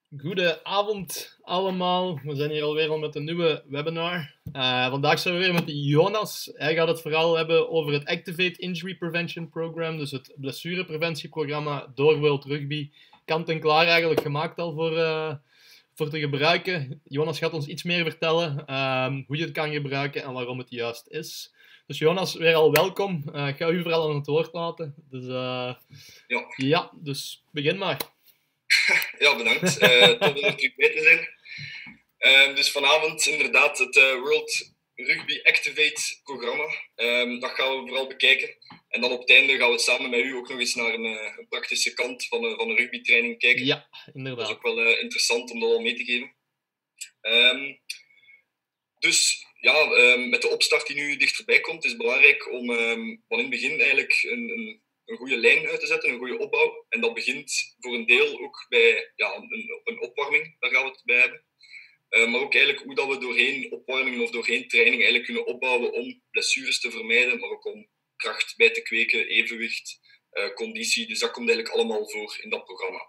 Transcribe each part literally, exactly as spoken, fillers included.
Goedenavond allemaal. We zijn hier alweer al met een nieuwe webinar. Uh, vandaag zijn we weer met Jonas. Hij gaat het vooral hebben over het Activate Injury Prevention Program, dus het blessurepreventieprogramma door World Rugby. Kant en klaar eigenlijk gemaakt al voor, uh, voor te gebruiken. Jonas gaat ons iets meer vertellen um, hoe je het kan gebruiken en waarom het juist is. Dus Jonas, weer al welkom. Uh, ik ga u vooral aan het woord laten. Dus, uh, ja. ja, dus begin maar. Ja, bedankt. Uh, tof om er terug bij te zijn. Uh, dus vanavond inderdaad het uh, World Rugby Activate programma. Um, dat gaan we vooral bekijken. En dan op het einde gaan we samen met u ook nog eens naar een, uh, een praktische kant van een, van een rugbytraining kijken. Ja, inderdaad. Dat is ook wel uh, interessant om dat al mee te geven. Um, dus ja, um, met de opstart die nu dichterbij komt, is het belangrijk om um, van in het begin eigenlijk een, een een goede lijn uit te zetten, een goede opbouw. En dat begint voor een deel ook bij ja, een, een opwarming, daar gaan we het bij hebben. Uh, maar ook eigenlijk hoe dat we doorheen opwarming of doorheen training eigenlijk kunnen opbouwen om blessures te vermijden, maar ook om kracht bij te kweken, evenwicht, uh, conditie. Dus dat komt eigenlijk allemaal voor in dat programma.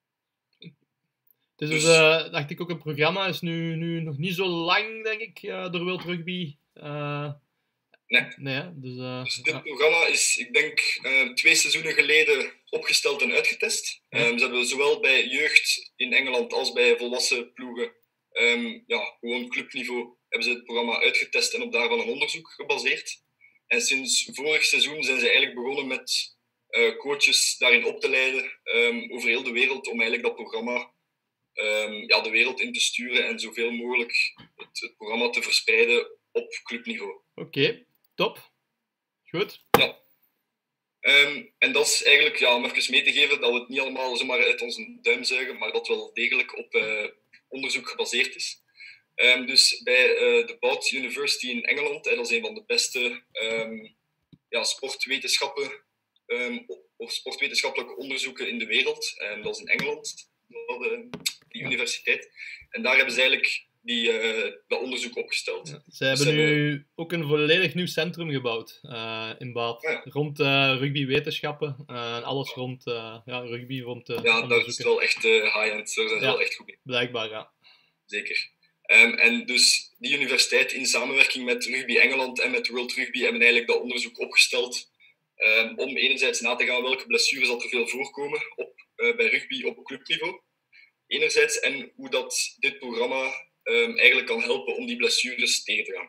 Het is dus, uh, dacht ik ook, een programma is nu, nu nog niet zo lang, denk ik, uh, door World Rugby. Uh... Nee. nee dus, uh, dus dit ja. programma is, ik denk, uh, twee seizoenen geleden opgesteld en uitgetest. Ja. Um, ze hebben zowel bij jeugd in Engeland als bij volwassen ploegen, um, ja, gewoon clubniveau, hebben ze het programma uitgetest en op daarvan een onderzoek gebaseerd. En sinds vorig seizoen zijn ze eigenlijk begonnen met uh, coaches daarin op te leiden um, over heel de wereld om eigenlijk dat programma um, ja, de wereld in te sturen en zoveel mogelijk het, het programma te verspreiden op clubniveau. Oké. Okay. Top. Goed. Ja. Um, en dat is eigenlijk, ja, om even mee te geven, dat we het niet allemaal zomaar uit onze duim zuigen, maar dat wel degelijk op uh, onderzoek gebaseerd is. Um, dus bij uh, de Boud University in Engeland, hè, dat is een van de beste um, ja, sportwetenschappen um, of sportwetenschappelijke onderzoeken in de wereld. En dat is in Engeland, die universiteit. En daar hebben ze eigenlijk die, uh, dat onderzoek opgesteld. Ja, ze hebben dus nu hebben... ook een volledig nieuw centrum gebouwd uh, in Bath. Ja. Rond uh, rugbywetenschappen uh, en alles rond uh, ja, rugby, rond uh, ja, daar is het wel echt uh, high-end. Daar zijn ze ja, wel echt goed in. Blijkbaar, ja. Zeker. Um, en dus die universiteit in samenwerking met Rugby Engeland en met World Rugby hebben eigenlijk dat onderzoek opgesteld um, om enerzijds na te gaan welke blessures dat er veel voorkomen op, uh, bij rugby op clubniveau. Enerzijds en hoe dat dit programma um, eigenlijk kan helpen om die blessures tegen te gaan.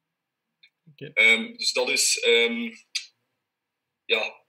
Okay. Um, dus dat is um, ja,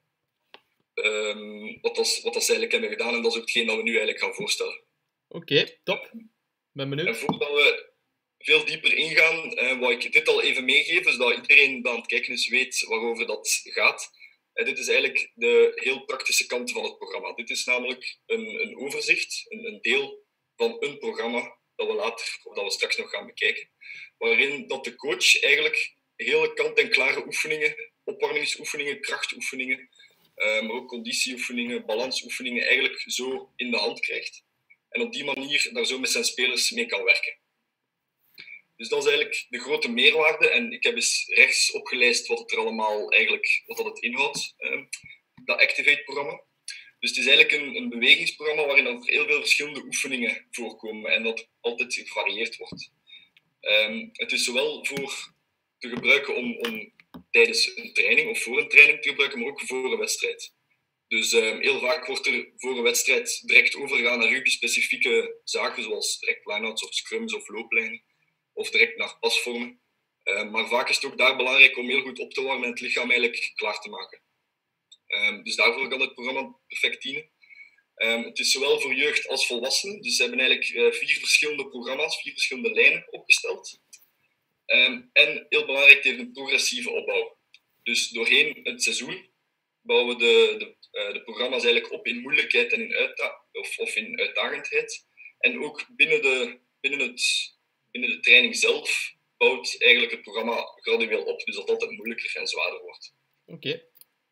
um, wat, dat, wat dat ze eigenlijk hebben gedaan en dat is ook hetgeen dat we nu eigenlijk gaan voorstellen. Oké, okay, top. Ben benieuwd. En voordat we veel dieper ingaan, uh, wou ik dit al even meegeven, zodat iedereen die aan het kijken is weet waarover dat gaat. Uh, dit is eigenlijk de heel praktische kant van het programma. Dit is namelijk een, een overzicht, een, een deel van een programma dat we later, of dat we straks nog gaan bekijken, waarin dat de coach eigenlijk hele kant-en-klare oefeningen, opwarmingsoefeningen, krachtoefeningen, uh, maar ook conditieoefeningen, balansoefeningen eigenlijk zo in de hand krijgt. En op die manier daar zo met zijn spelers mee kan werken. Dus dat is eigenlijk de grote meerwaarde. En ik heb eens rechts opgelijst wat het er allemaal eigenlijk, wat dat het inhoudt, eh, dat Activate-programma. Dus het is eigenlijk een, een bewegingsprogramma waarin er heel veel verschillende oefeningen voorkomen en dat altijd gevarieerd wordt. Um, het is zowel voor te gebruiken om, om tijdens een training of voor een training te gebruiken, maar ook voor een wedstrijd. Dus um, heel vaak wordt er voor een wedstrijd direct overgegaan naar rugby-specifieke zaken, zoals direct line-outs of scrums of looplijnen, of direct naar pasvormen. Uh, maar vaak is het ook daar belangrijk om heel goed op te warmen en het lichaam eigenlijk klaar te maken. Um, dus daarvoor kan het programma perfect dienen. Um, het is zowel voor jeugd als volwassenen. Dus ze hebben eigenlijk uh, vier verschillende programma's, vier verschillende lijnen opgesteld. Um, en heel belangrijk, het heeft een progressieve opbouw. Dus doorheen het seizoen bouwen we de, de, uh, de programma's eigenlijk op in moeilijkheid en in uitda- of, of in uitdagendheid. En ook binnen de, binnen, het, binnen de training zelf bouwt eigenlijk het programma gradueel op. Dus dat het altijd moeilijker en zwaarder wordt. Oké. Okay.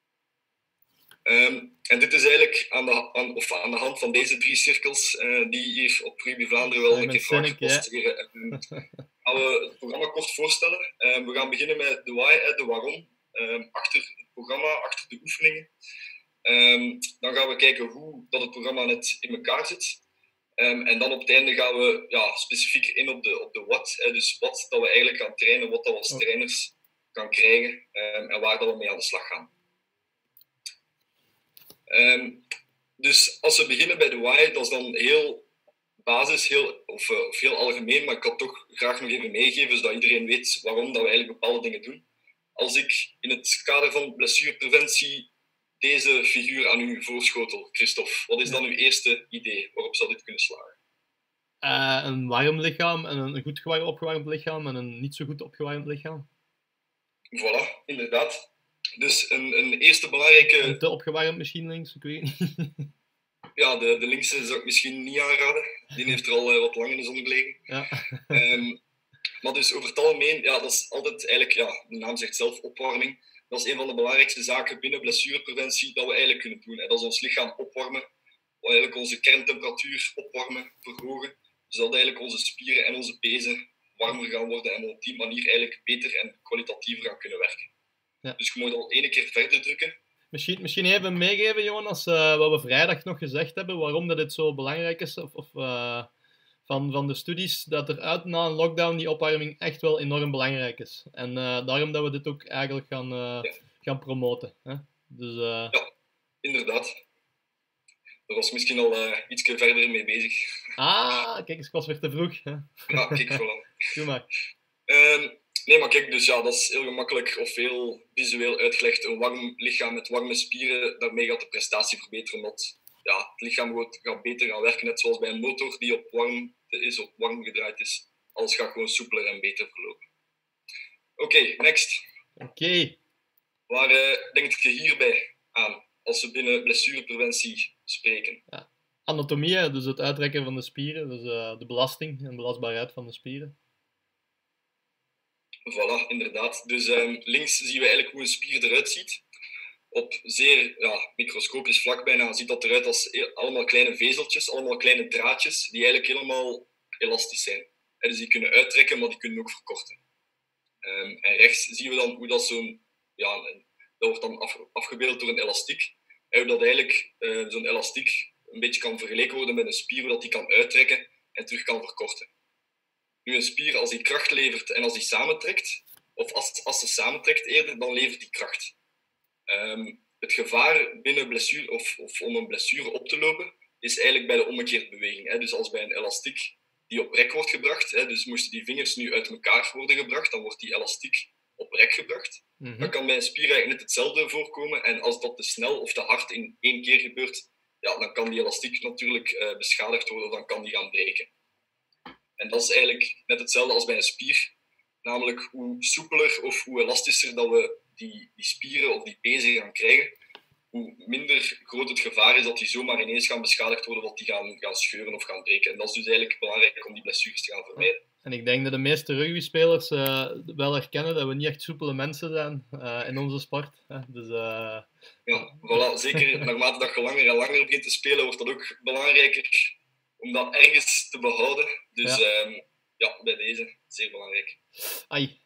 Um, en dit is eigenlijk aan de, aan, of aan de hand van deze drie cirkels uh, die hier op Rugby Vlaanderen wel een keer vaak posteren. Um, gaan we het programma kort voorstellen. Um, we gaan beginnen met de why, uh, de waarom, um, achter het programma, achter de oefeningen. Um, dan gaan we kijken hoe dat het programma net in elkaar zit. Um, en dan op het einde gaan we ja, specifiek in op de, op de wat. Hè, dus wat dat we eigenlijk gaan trainen, wat dat we als Oh. trainers gaan krijgen um, en waar dat we mee aan de slag gaan. Um, dus als we beginnen bij de why, dat is dan heel basis, heel, of, uh, of heel algemeen, maar ik kan toch graag nog even meegeven, zodat iedereen weet waarom dat we eigenlijk bepaalde dingen doen. Als ik in het kader van blessurepreventie deze figuur aan u voorschotel, Christophe, wat is dan uw eerste idee? Waarop zou dit kunnen slagen? Uh, een warm lichaam en een goed opgewarmd lichaam en een niet zo goed opgewarmd lichaam. Voilà, inderdaad. Dus een, een eerste belangrijke... En te opgewarmd misschien links, ik weet niet. Ja, de, de linkse zou ik misschien niet aanraden. Die heeft er al uh, wat lang in de zon gelegen. Ja. um, maar dus over het algemeen, ja, dat is altijd eigenlijk, ja, de naam zegt zelf, opwarming. Dat is een van de belangrijkste zaken binnen blessurepreventie dat we eigenlijk kunnen doen. En dat is ons lichaam opwarmen, eigenlijk onze kerntemperatuur opwarmen, verhogen, zodat eigenlijk onze spieren en onze pezen warmer gaan worden en we op die manier eigenlijk beter en kwalitatiever gaan kunnen werken. Ja. Dus je moet al één keer verder drukken. Misschien, misschien even meegeven, Jonas, uh, wat we vrijdag nog gezegd hebben, waarom dat dit zo belangrijk is, of, of uh, van, van de studies, dat er uit na een lockdown die opwarming echt wel enorm belangrijk is. En uh, daarom dat we dit ook eigenlijk gaan, uh, ja. gaan promoten. Hè? Dus, uh... Ja, inderdaad. Daar was misschien al uh, iets verder mee bezig. Ah, kijk eens, ik was weer te vroeg. Hè? Ja, kijk, voilà. Doe maar. Uh, nee, maar kijk, dus ja, dat is heel gemakkelijk of heel visueel uitgelegd. Een warm lichaam met warme spieren, daarmee gaat de prestatie verbeteren. Omdat ja, het lichaam gaat, gaat beter gaan werken, net zoals bij een motor die op warm is, op warm gedraaid is. Alles gaat gewoon soepeler en beter verlopen. Oké, okay, next. Oké. Okay. Waar uh, denk je hierbij aan, als we binnen blessurepreventie spreken? Ja. Anatomie, dus het uitrekken van de spieren, dus uh, de belasting en belastbaarheid van de spieren. Voilà, inderdaad. Dus um, links zien we eigenlijk hoe een spier eruit ziet. Op zeer ja, microscopisch vlak bijna ziet dat eruit als e- allemaal kleine vezeltjes, allemaal kleine draadjes, die eigenlijk helemaal elastisch zijn. En dus die kunnen uittrekken, maar die kunnen ook verkorten. Um, en rechts zien we dan hoe dat zo'n... Ja, een, dat wordt dan af, afgebeeld door een elastiek. En hoe dat eigenlijk uh, zo'n elastiek een beetje kan vergeleken worden met een spier, hoe dat die kan uittrekken en terug kan verkorten. Nu, een spier, als die kracht levert en als die samentrekt, of als, als ze samentrekt eerder, dan levert die kracht. Um, het gevaar binnen blessure, of, of om een blessure op te lopen, is eigenlijk bij de omgekeerde beweging. Hè. Dus als bij een elastiek die op rek wordt gebracht, hè, dus moesten die vingers nu uit elkaar worden gebracht, dan wordt die elastiek op rek gebracht. Mm-hmm. Dan kan bij een spier eigenlijk net hetzelfde voorkomen. En als dat te snel of te hard in één keer gebeurt, ja, dan kan die elastiek natuurlijk uh, beschadigd worden of dan kan die gaan breken. En dat is eigenlijk net hetzelfde als bij een spier. Namelijk hoe soepeler of hoe elastischer dat we die, die spieren of die pezen gaan krijgen, hoe minder groot het gevaar is dat die zomaar ineens gaan beschadigd worden of dat die gaan, gaan scheuren of gaan breken. En dat is dus eigenlijk belangrijk om die blessures te gaan vermijden. En ik denk dat de meeste rugbyspelers uh, wel herkennen dat we niet echt soepele mensen zijn uh, in onze sport. Hè. Dus, uh... Ja, voilà. Zeker naarmate dat je langer en langer begint te spelen, wordt dat ook belangrijker om dat ergens te behouden. Dus ja, um, ja bij deze, zeer belangrijk. Ai.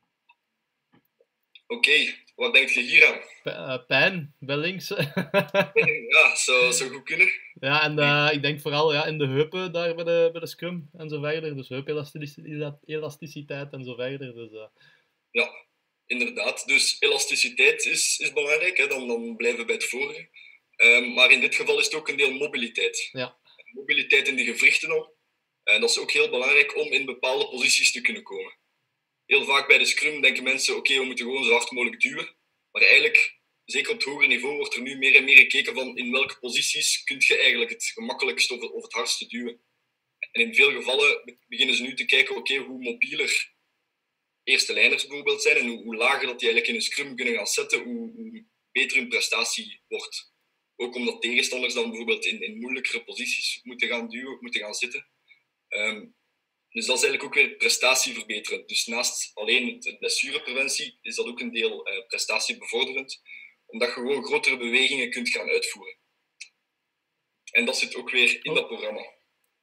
Oké, okay, wat denk je hier aan? P- uh, pijn, bij links. Ja, zou, zou goed kunnen. Ja, en uh, ik denk vooral ja, in de heupen daar bij de, bij de scrum en zo verder. Dus heupelasticiteit en zo verder. Dus, uh... Ja, inderdaad. Dus elasticiteit is, is belangrijk, hè. Dan, dan blijven we bij het vorige. Um, maar in dit geval is het ook een deel mobiliteit. Ja. Mobiliteit in de gewrichten al. En dat is ook heel belangrijk om in bepaalde posities te kunnen komen. Heel vaak bij de scrum denken mensen, oké, okay, we moeten gewoon zo hard mogelijk duwen. Maar eigenlijk, zeker op het hogere niveau, wordt er nu meer en meer gekeken van in welke posities kun je eigenlijk het gemakkelijkst of, of het hardste duwen. En in veel gevallen beginnen ze nu te kijken, oké, okay, hoe mobieler eerste lijners bijvoorbeeld zijn en hoe, hoe lager dat die eigenlijk in een scrum kunnen gaan zetten, hoe, hoe beter hun prestatie wordt. Ook omdat tegenstanders dan bijvoorbeeld in, in moeilijkere posities moeten gaan duwen, moeten gaan zitten. Um, dus dat is eigenlijk ook weer prestatieverbeterend. Dus naast alleen het blessurepreventie is dat ook een deel uh, prestatiebevorderend, omdat je gewoon grotere bewegingen kunt gaan uitvoeren. En dat zit ook weer in dat programma. Oké,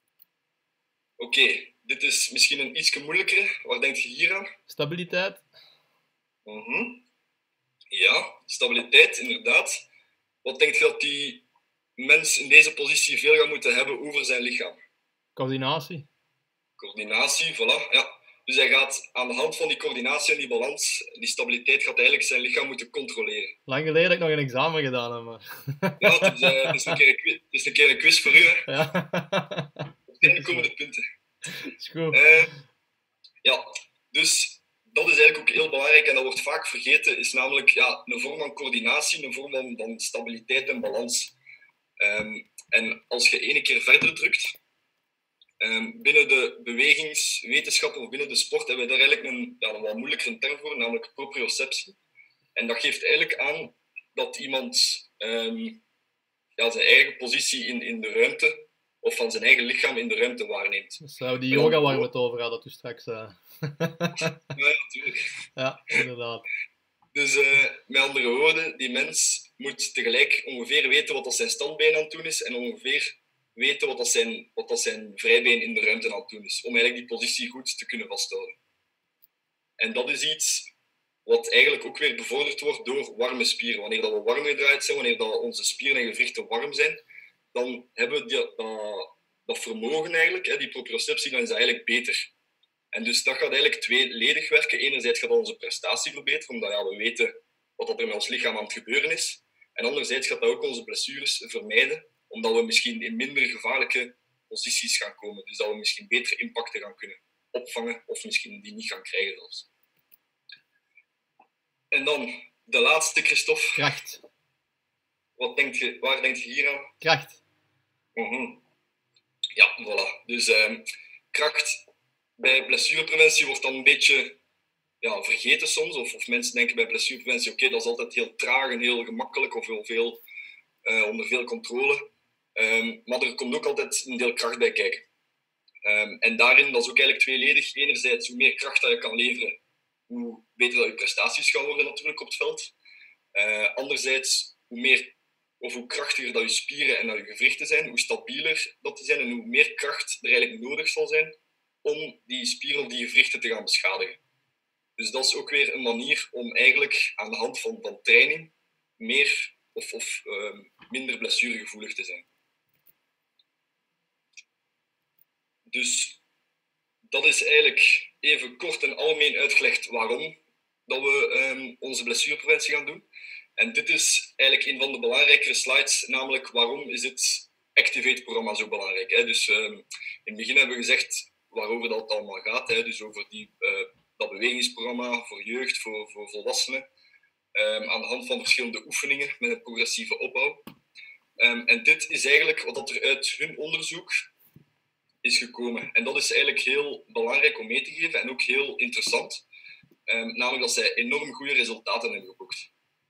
okay, dit is misschien een ietsje moeilijkere. Waar denk je hier aan? Stabiliteit. Uh-huh. Ja, stabiliteit, inderdaad. Wat denk je dat die mens in deze positie veel gaat moeten hebben over zijn lichaam? Coördinatie. Coördinatie, voilà. Ja. Dus hij gaat aan de hand van die coördinatie en die balans, die stabiliteit, gaat eigenlijk zijn lichaam moeten controleren. Lang geleden dat ik nog een examen gedaan heb, maar... Ja, het is, uh, het, is een keer een quiz, het is een keer een quiz voor u. Hè. Ja. Uiteindelijk komen de punten. Is goed. Uh, ja, dus dat is eigenlijk ook heel belangrijk en dat wordt vaak vergeten, is namelijk ja, een vorm van coördinatie, een vorm van, van stabiliteit en balans. Um, en als je ene keer verder drukt, um, binnen de bewegingswetenschap of binnen de sport hebben we daar eigenlijk een, ja, een wat moeilijkere term voor, namelijk proprioceptie. En dat geeft eigenlijk aan dat iemand um, ja, zijn eigen positie in, in de ruimte of van zijn eigen lichaam in de ruimte waarneemt. Dat is uh, die yoga waar we het over hadden toen straks. Uh. Ja, natuurlijk. Ja, inderdaad. Dus uh, met andere woorden, die mens moet tegelijk ongeveer weten wat dat zijn standbeen aan het doen is en ongeveer weten wat dat zijn, wat dat zijn vrijbeen in de ruimte aan het doen is, om eigenlijk die positie goed te kunnen vasthouden. En dat is iets wat eigenlijk ook weer bevorderd wordt door warme spieren. Wanneer dat we warm gedraaid zijn, wanneer dat onze spieren en gewrichten warm zijn, dan hebben we die, dat, dat vermogen eigenlijk, hè, die proprioceptie, dan is dat eigenlijk beter. En dus dat gaat eigenlijk tweeledig werken. Enerzijds gaat dat onze prestatie verbeteren, omdat ja, we weten wat er met ons lichaam aan het gebeuren is. En anderzijds gaat dat ook onze blessures vermijden, omdat we misschien in minder gevaarlijke posities gaan komen. Dus dat we misschien betere impacten gaan kunnen opvangen, of misschien die niet gaan krijgen zelfs. En dan de laatste, Christophe. Kracht. Wat denk je, waar denk je hier aan? Kracht. Mm-hmm. Ja, voilà. Dus um, kracht bij blessurepreventie wordt dan een beetje ja, vergeten soms. Of, of mensen denken bij blessurepreventie, oké, okay, dat is altijd heel traag en heel gemakkelijk of heel veel, uh, onder veel controle. Um, maar er komt ook altijd een deel kracht bij kijken. Um, en daarin, dat is ook eigenlijk tweeledig. Enerzijds, hoe meer kracht dat je kan leveren, hoe beter dat je prestaties gaan worden natuurlijk op het veld. Uh, anderzijds, hoe meer of hoe krachtiger dat je spieren en dat je gewrichten zijn, hoe stabieler dat die zijn en hoe meer kracht er eigenlijk nodig zal zijn om die spieren of die gewrichten te gaan beschadigen. Dus dat is ook weer een manier om eigenlijk aan de hand van, van training meer of, of uh, minder blessuregevoelig te zijn. Dus dat is eigenlijk even kort en algemeen uitgelegd waarom dat we um, onze blessurepreventie gaan doen. En dit is eigenlijk een van de belangrijkere slides, namelijk waarom is het Activate-programma zo belangrijk. Hè? Dus um, in het begin hebben we gezegd waarover dat allemaal gaat, hè? Dus over die, uh, dat bewegingsprogramma voor jeugd, voor, voor volwassenen, um, aan de hand van verschillende oefeningen met een progressieve opbouw. Um, en dit is eigenlijk wat er uit hun onderzoek is gekomen. En dat is eigenlijk heel belangrijk om mee te geven en ook heel interessant. Um, namelijk dat zij enorm goede resultaten hebben geboekt.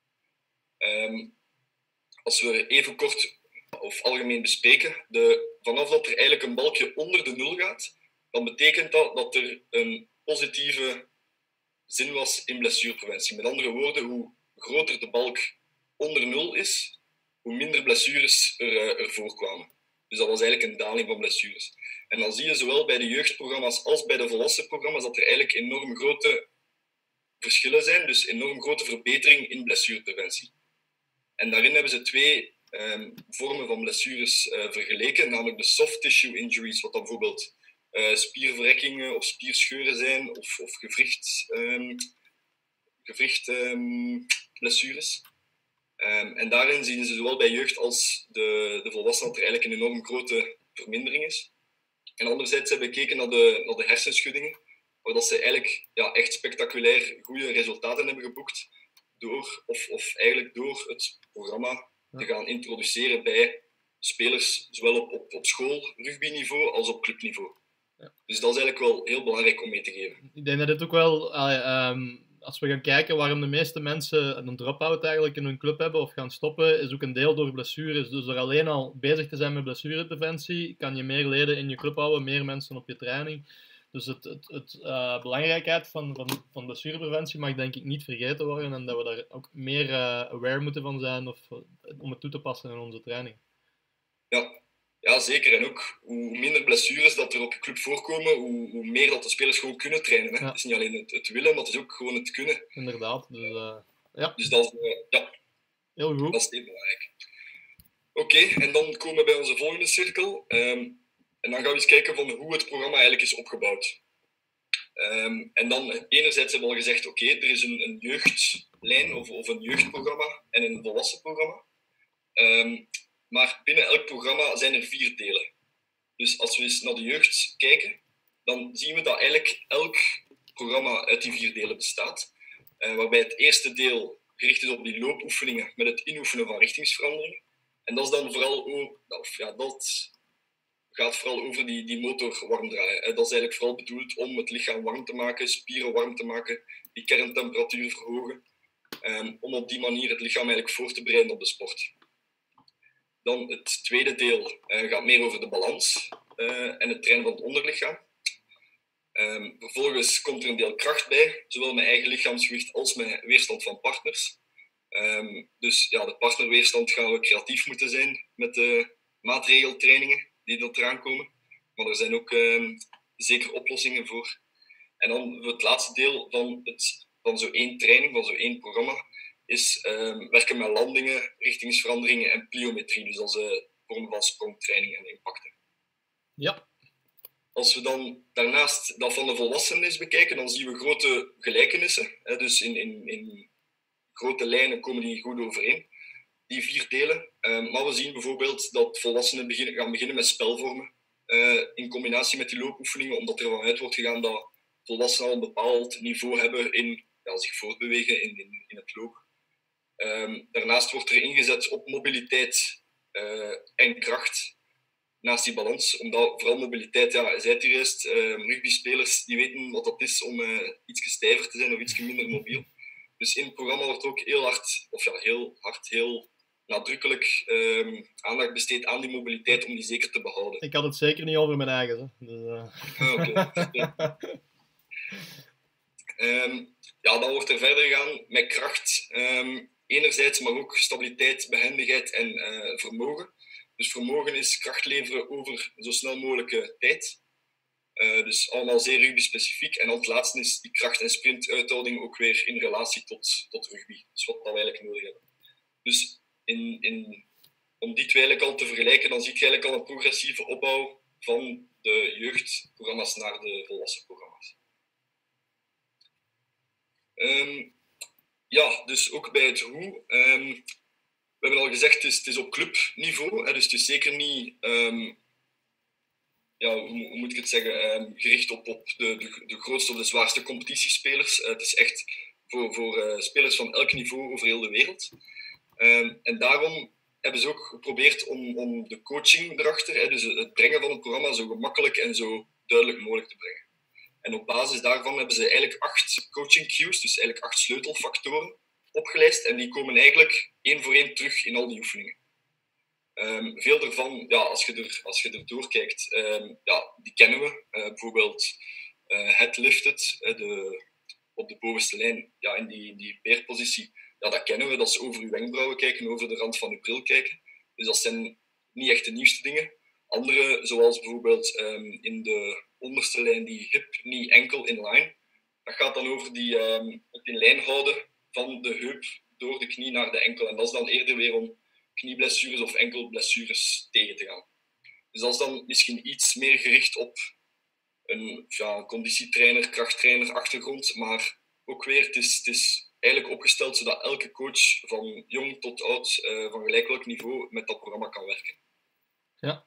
Um, als we even kort of algemeen bespreken, de, vanaf dat er eigenlijk een balkje onder de nul gaat, dan betekent dat dat er een positieve zin was in blessurepreventie. Met andere woorden, hoe groter de balk onder nul is, hoe minder blessures er, uh, er voorkwamen. Dus dat was eigenlijk een daling van blessures. En dan zie je zowel bij de jeugdprogramma's als bij de volwassenprogramma's dat er eigenlijk enorm grote verschillen zijn, dus enorm grote verbetering in blessurepreventie. En daarin hebben ze twee um, vormen van blessures uh, vergeleken, namelijk de soft tissue injuries, wat dan bijvoorbeeld uh, spierverrekkingen of spierscheuren zijn, of, of gewricht, um, gewricht um, blessures. Um, en daarin zien ze zowel bij jeugd als de, de volwassenen dat er eigenlijk een enorm grote vermindering is. En anderzijds hebben we gekeken naar de, naar de hersenschuddingen, waar dat ze eigenlijk ja, echt spectaculair goede resultaten hebben geboekt, door, of, of eigenlijk door het programma te gaan introduceren bij spelers, zowel op, op, op school, rugbyniveau, als op clubniveau. Ja. Dus dat is eigenlijk wel heel belangrijk om mee te geven. Ik denk dat het ook wel, uh, um, als we gaan kijken waarom de meeste mensen een drop-out eigenlijk in hun club hebben of gaan stoppen, is ook een deel door blessures. Dus door alleen al bezig te zijn met blessurepreventie, kan je meer leden in je club houden, meer mensen op je training. Dus het, het, het uh, belangrijkheid van, van, van blessurepreventie mag denk ik niet vergeten worden en dat we daar ook meer uh, aware moeten van zijn of, uh, om het toe te passen in onze training. Ja. Ja, zeker. En ook hoe minder blessures dat er op je club voorkomen, hoe, hoe meer dat de spelers gewoon kunnen trainen. Hè? Ja. Het is niet alleen het, het willen, maar het is ook gewoon het kunnen. Inderdaad. Dus, uh, ja. dus dat is, uh, ja. Heel goed. Dat is heel belangrijk. Oké, okay, en dan komen we bij onze volgende cirkel. Um, En dan gaan we eens kijken van hoe het programma eigenlijk is opgebouwd. Um, en dan enerzijds hebben we al gezegd, oké, okay, er is een, een jeugdlijn of, of een jeugdprogramma en een volwassen programma. Um, maar binnen elk programma zijn er vier delen. Dus als we eens naar de jeugd kijken, dan zien we dat eigenlijk elk programma uit die vier delen bestaat. Uh, waarbij het eerste deel gericht is op die loopoefeningen met het inoefenen van richtingsveranderingen. En dat is dan vooral, oh, of ja, dat gaat vooral over die, die motor warm draaien. Uh, dat is eigenlijk vooral bedoeld om het lichaam warm te maken, spieren warm te maken, die kerntemperatuur verhogen, um, om op die manier het lichaam eigenlijk voor te bereiden op de sport. Dan het tweede deel uh, gaat meer over de balans uh, en het trainen van het onderlichaam. Um, vervolgens komt er een deel kracht bij, zowel met eigen lichaamsgewicht als met weerstand van partners. Um, dus ja, de partnerweerstand gaan we creatief moeten zijn met de maatregeltrainingen die er eraan komen. Maar er zijn ook um, zeker oplossingen voor. En dan het laatste deel van, het, van zo'n één training, van zo'n één programma, is um, werken met landingen, richtingsveranderingen en pliometrie. Dus dat is een vorm van sprongtraining en impacten. Ja. Als we dan daarnaast dat van de volwassenen eens bekijken, dan zien we grote gelijkenissen. Dus in, in, in grote lijnen komen die goed overeen, die vier delen. Uh, maar we zien bijvoorbeeld dat volwassenen beginnen, gaan beginnen met spelvormen uh, in combinatie met die loopoefeningen, omdat er vanuit wordt gegaan dat volwassenen al een bepaald niveau hebben in ja, zich voortbewegen in, in, in het lopen. Um, daarnaast wordt er ingezet op mobiliteit uh, en kracht. Naast die balans, omdat vooral mobiliteit, ja, je zei het hier eerst, uh, rugbyspelers die weten wat dat is om uh, iets stijver te zijn of iets minder mobiel. Dus in het programma wordt ook heel hard, of ja, heel hard, heel nadrukkelijk um, aandacht besteed aan die mobiliteit om die zeker te behouden. Ik had het zeker niet over mijn eigen. Hè. Dus, uh... ah, Oké. Okay. um, ja, dan wordt er verder gegaan met kracht. Um, enerzijds, maar ook stabiliteit, behendigheid en uh, vermogen. Dus vermogen is kracht leveren over zo snel mogelijke tijd. Uh, dus allemaal zeer rugby-specifiek. En dan het laatste is die kracht- en sprintuithouding ook weer in relatie tot, tot rugby. Dus wat we eigenlijk nodig hebben. Dus in, in, om die twee eigenlijk al te vergelijken, dan zie je eigenlijk al een progressieve opbouw van de jeugdprogramma's naar de volwassen programma's. Um, ja, dus ook bij het hoe... Um, We hebben al gezegd, het is, het is op clubniveau, hè, dus het is zeker niet, um, ja, hoe, hoe moet ik het zeggen, um, gericht op, op de, de, de grootste of de zwaarste competitiespelers. Uh, het is echt voor, voor uh, spelers van elk niveau over heel de wereld. Um, en daarom hebben ze ook geprobeerd om, om de coaching erachter, hè, dus het brengen van het programma, zo gemakkelijk en zo duidelijk mogelijk te brengen. En op basis daarvan hebben ze eigenlijk acht coaching cues, dus eigenlijk acht sleutelfactoren, opgelijst en die komen eigenlijk één voor één terug in al die oefeningen. Um, veel daarvan, ja, als je er, als je er doorkijkt, um, ja, die kennen we. Uh, bijvoorbeeld uh, het lifted, uh, de, op de bovenste lijn, ja, in die, in die peerpositie, ja, dat kennen we. Dat is over uw wenkbrauwen kijken, over de rand van uw bril kijken. Dus dat zijn niet echt de nieuwste dingen. Andere, zoals bijvoorbeeld um, in de onderste lijn, die hip, knee, enkel in line. Dat gaat dan over die, um, het in lijn houden van de heup door de knie naar de enkel. En dat is dan eerder weer om knieblessures of enkelblessures tegen te gaan. Dus dat is dan misschien iets meer gericht op een ja, conditietrainer, krachttrainer achtergrond, maar ook weer, het is, het is eigenlijk opgesteld zodat elke coach van jong tot oud, uh, van gelijk welk niveau, met dat programma kan werken. Ja.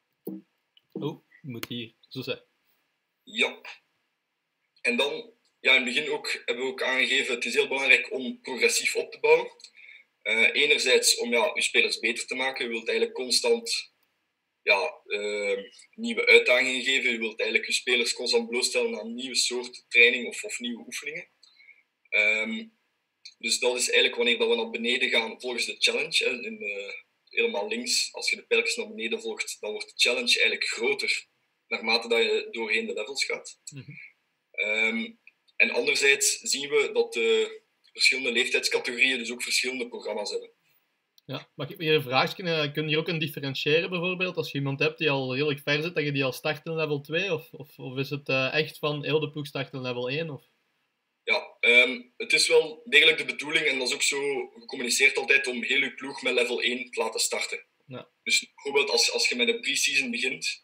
Oh, je moet hier zo zijn. Ja. En dan, ja, in het begin ook, hebben we ook aangegeven, het is heel belangrijk om progressief op te bouwen. Uh, enerzijds om ja, je spelers beter te maken. Je wilt eigenlijk constant ja, uh, nieuwe uitdagingen geven. Je wilt eigenlijk je spelers constant blootstellen aan nieuwe soorten training of, of nieuwe oefeningen. Um, dus dat is eigenlijk wanneer dat we naar beneden gaan volgens de challenge. Hè, in, uh, helemaal links, als je de pijltjes naar beneden volgt, dan wordt de challenge eigenlijk groter naarmate dat je doorheen de levels gaat. Mm-hmm. Um, en anderzijds zien we dat de verschillende leeftijdscategorieën dus ook verschillende programma's hebben. Ja, mag ik weer een vraagje? Uh, kun je hier ook een differentiëren bijvoorbeeld? Als je iemand hebt die al heel erg ver zit, dat je die al start in level twee? Of, of, of is het uh, echt van heel de ploeg start in level één? Of? Ja, um, het is wel degelijk de bedoeling en dat is ook zo gecommuniceerd altijd om heel je ploeg met level één te laten starten. Ja. Dus bijvoorbeeld als, als je met een pre-season begint,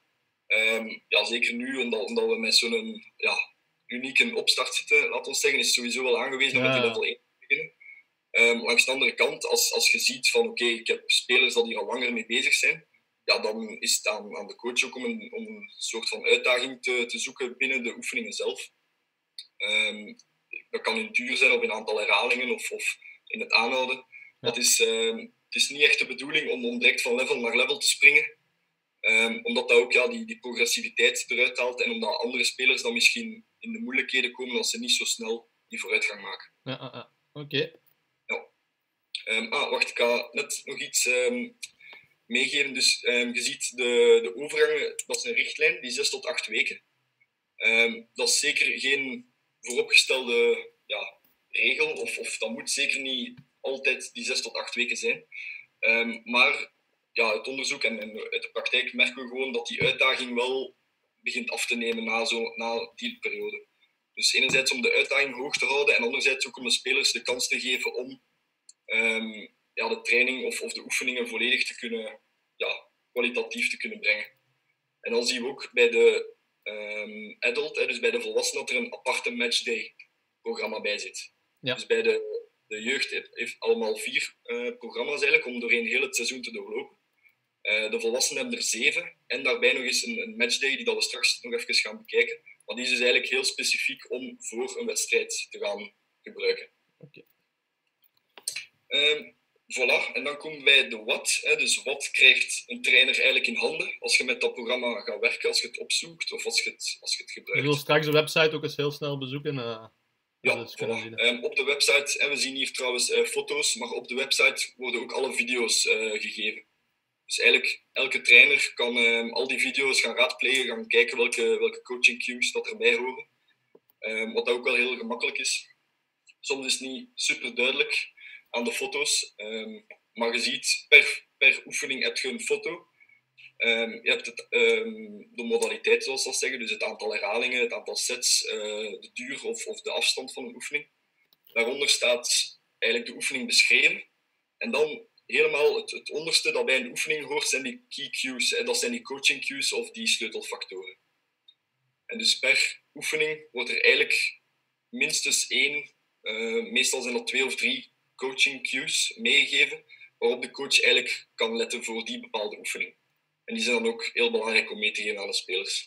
Um, ja, zeker nu, omdat, omdat we met zo'n ja, unieke opstart zitten, laten we zeggen, is het sowieso wel aangewezen om ja. met die level één te beginnen. Um, langs de andere kant, als, als je ziet van oké, okay, ik heb spelers die hier al langer mee bezig zijn, ja, dan is het aan, aan de coach ook om een, om een soort van uitdaging te, te zoeken binnen de oefeningen zelf. Um, dat kan in duur zijn of in aantal herhalingen of, of in het aanhouden. Ja. Dat is, um, het is niet echt de bedoeling om, om direct van level naar level te springen. Um, omdat dat ook ja, die, die progressiviteit eruit haalt en omdat andere spelers dan misschien in de moeilijkheden komen als ze niet zo snel die vooruitgang maken. Ja, uh, uh, Oké. Okay. Ja. Um, ah, wacht, ik ga net nog iets um, meegeven. Dus um, je ziet de, de overgangen, dat is een richtlijn, die zes tot acht weken. Um, dat is zeker geen vooropgestelde ja, regel, of, of dat moet zeker niet altijd die zes tot acht weken zijn. Um, maar ja, uit onderzoek en, en uit de praktijk merken we gewoon dat die uitdaging wel begint af te nemen na, zo, na die periode. Dus enerzijds om de uitdaging hoog te houden en anderzijds ook om de spelers de kans te geven om um, ja, de training of, of de oefeningen volledig te kunnen, ja, kwalitatief te kunnen brengen. En dan zien we ook bij de um, adult, hè, dus bij de volwassenen, dat er een aparte matchday programma bij zit. Ja. Dus bij de, de jeugd heeft allemaal vier uh, programma's eigenlijk om doorheen heel het seizoen te doorlopen. Uh, de volwassenen hebben er zeven en daarbij nog eens een, een matchday die dat we straks nog even gaan bekijken. Maar die is dus eigenlijk heel specifiek om voor een wedstrijd te gaan gebruiken. Okay. Um, voilà, en dan komen we bij de wat. Hè. Dus wat krijgt een trainer eigenlijk in handen als je met dat programma gaat werken, als je het opzoekt of als je het, als je het gebruikt. We zullen straks de website ook eens heel snel bezoeken. Uh, ja, voilà. Um, op de website, en we zien hier trouwens uh, foto's, maar op de website worden ook alle video's uh, gegeven. Dus eigenlijk, elke trainer kan um, al die video's gaan raadplegen, gaan kijken welke, welke coaching cues dat erbij horen. Um, wat ook wel heel gemakkelijk is. Soms is het niet super duidelijk aan de foto's, um, maar je ziet per, per oefening heb je een foto. Um, je hebt het, um, de modaliteit, zoals dat zeggen, dus het aantal herhalingen, het aantal sets, uh, de duur of, of de afstand van een oefening. Daaronder staat eigenlijk de oefening beschreven. En dan helemaal het, het onderste dat bij een oefening hoort, zijn die key cues. En dat zijn die coaching cues of die sleutelfactoren. En dus per oefening wordt er eigenlijk minstens één, uh, meestal zijn dat twee of drie coaching cues meegegeven, waarop de coach eigenlijk kan letten voor die bepaalde oefening. En die zijn dan ook heel belangrijk om mee te geven aan de spelers.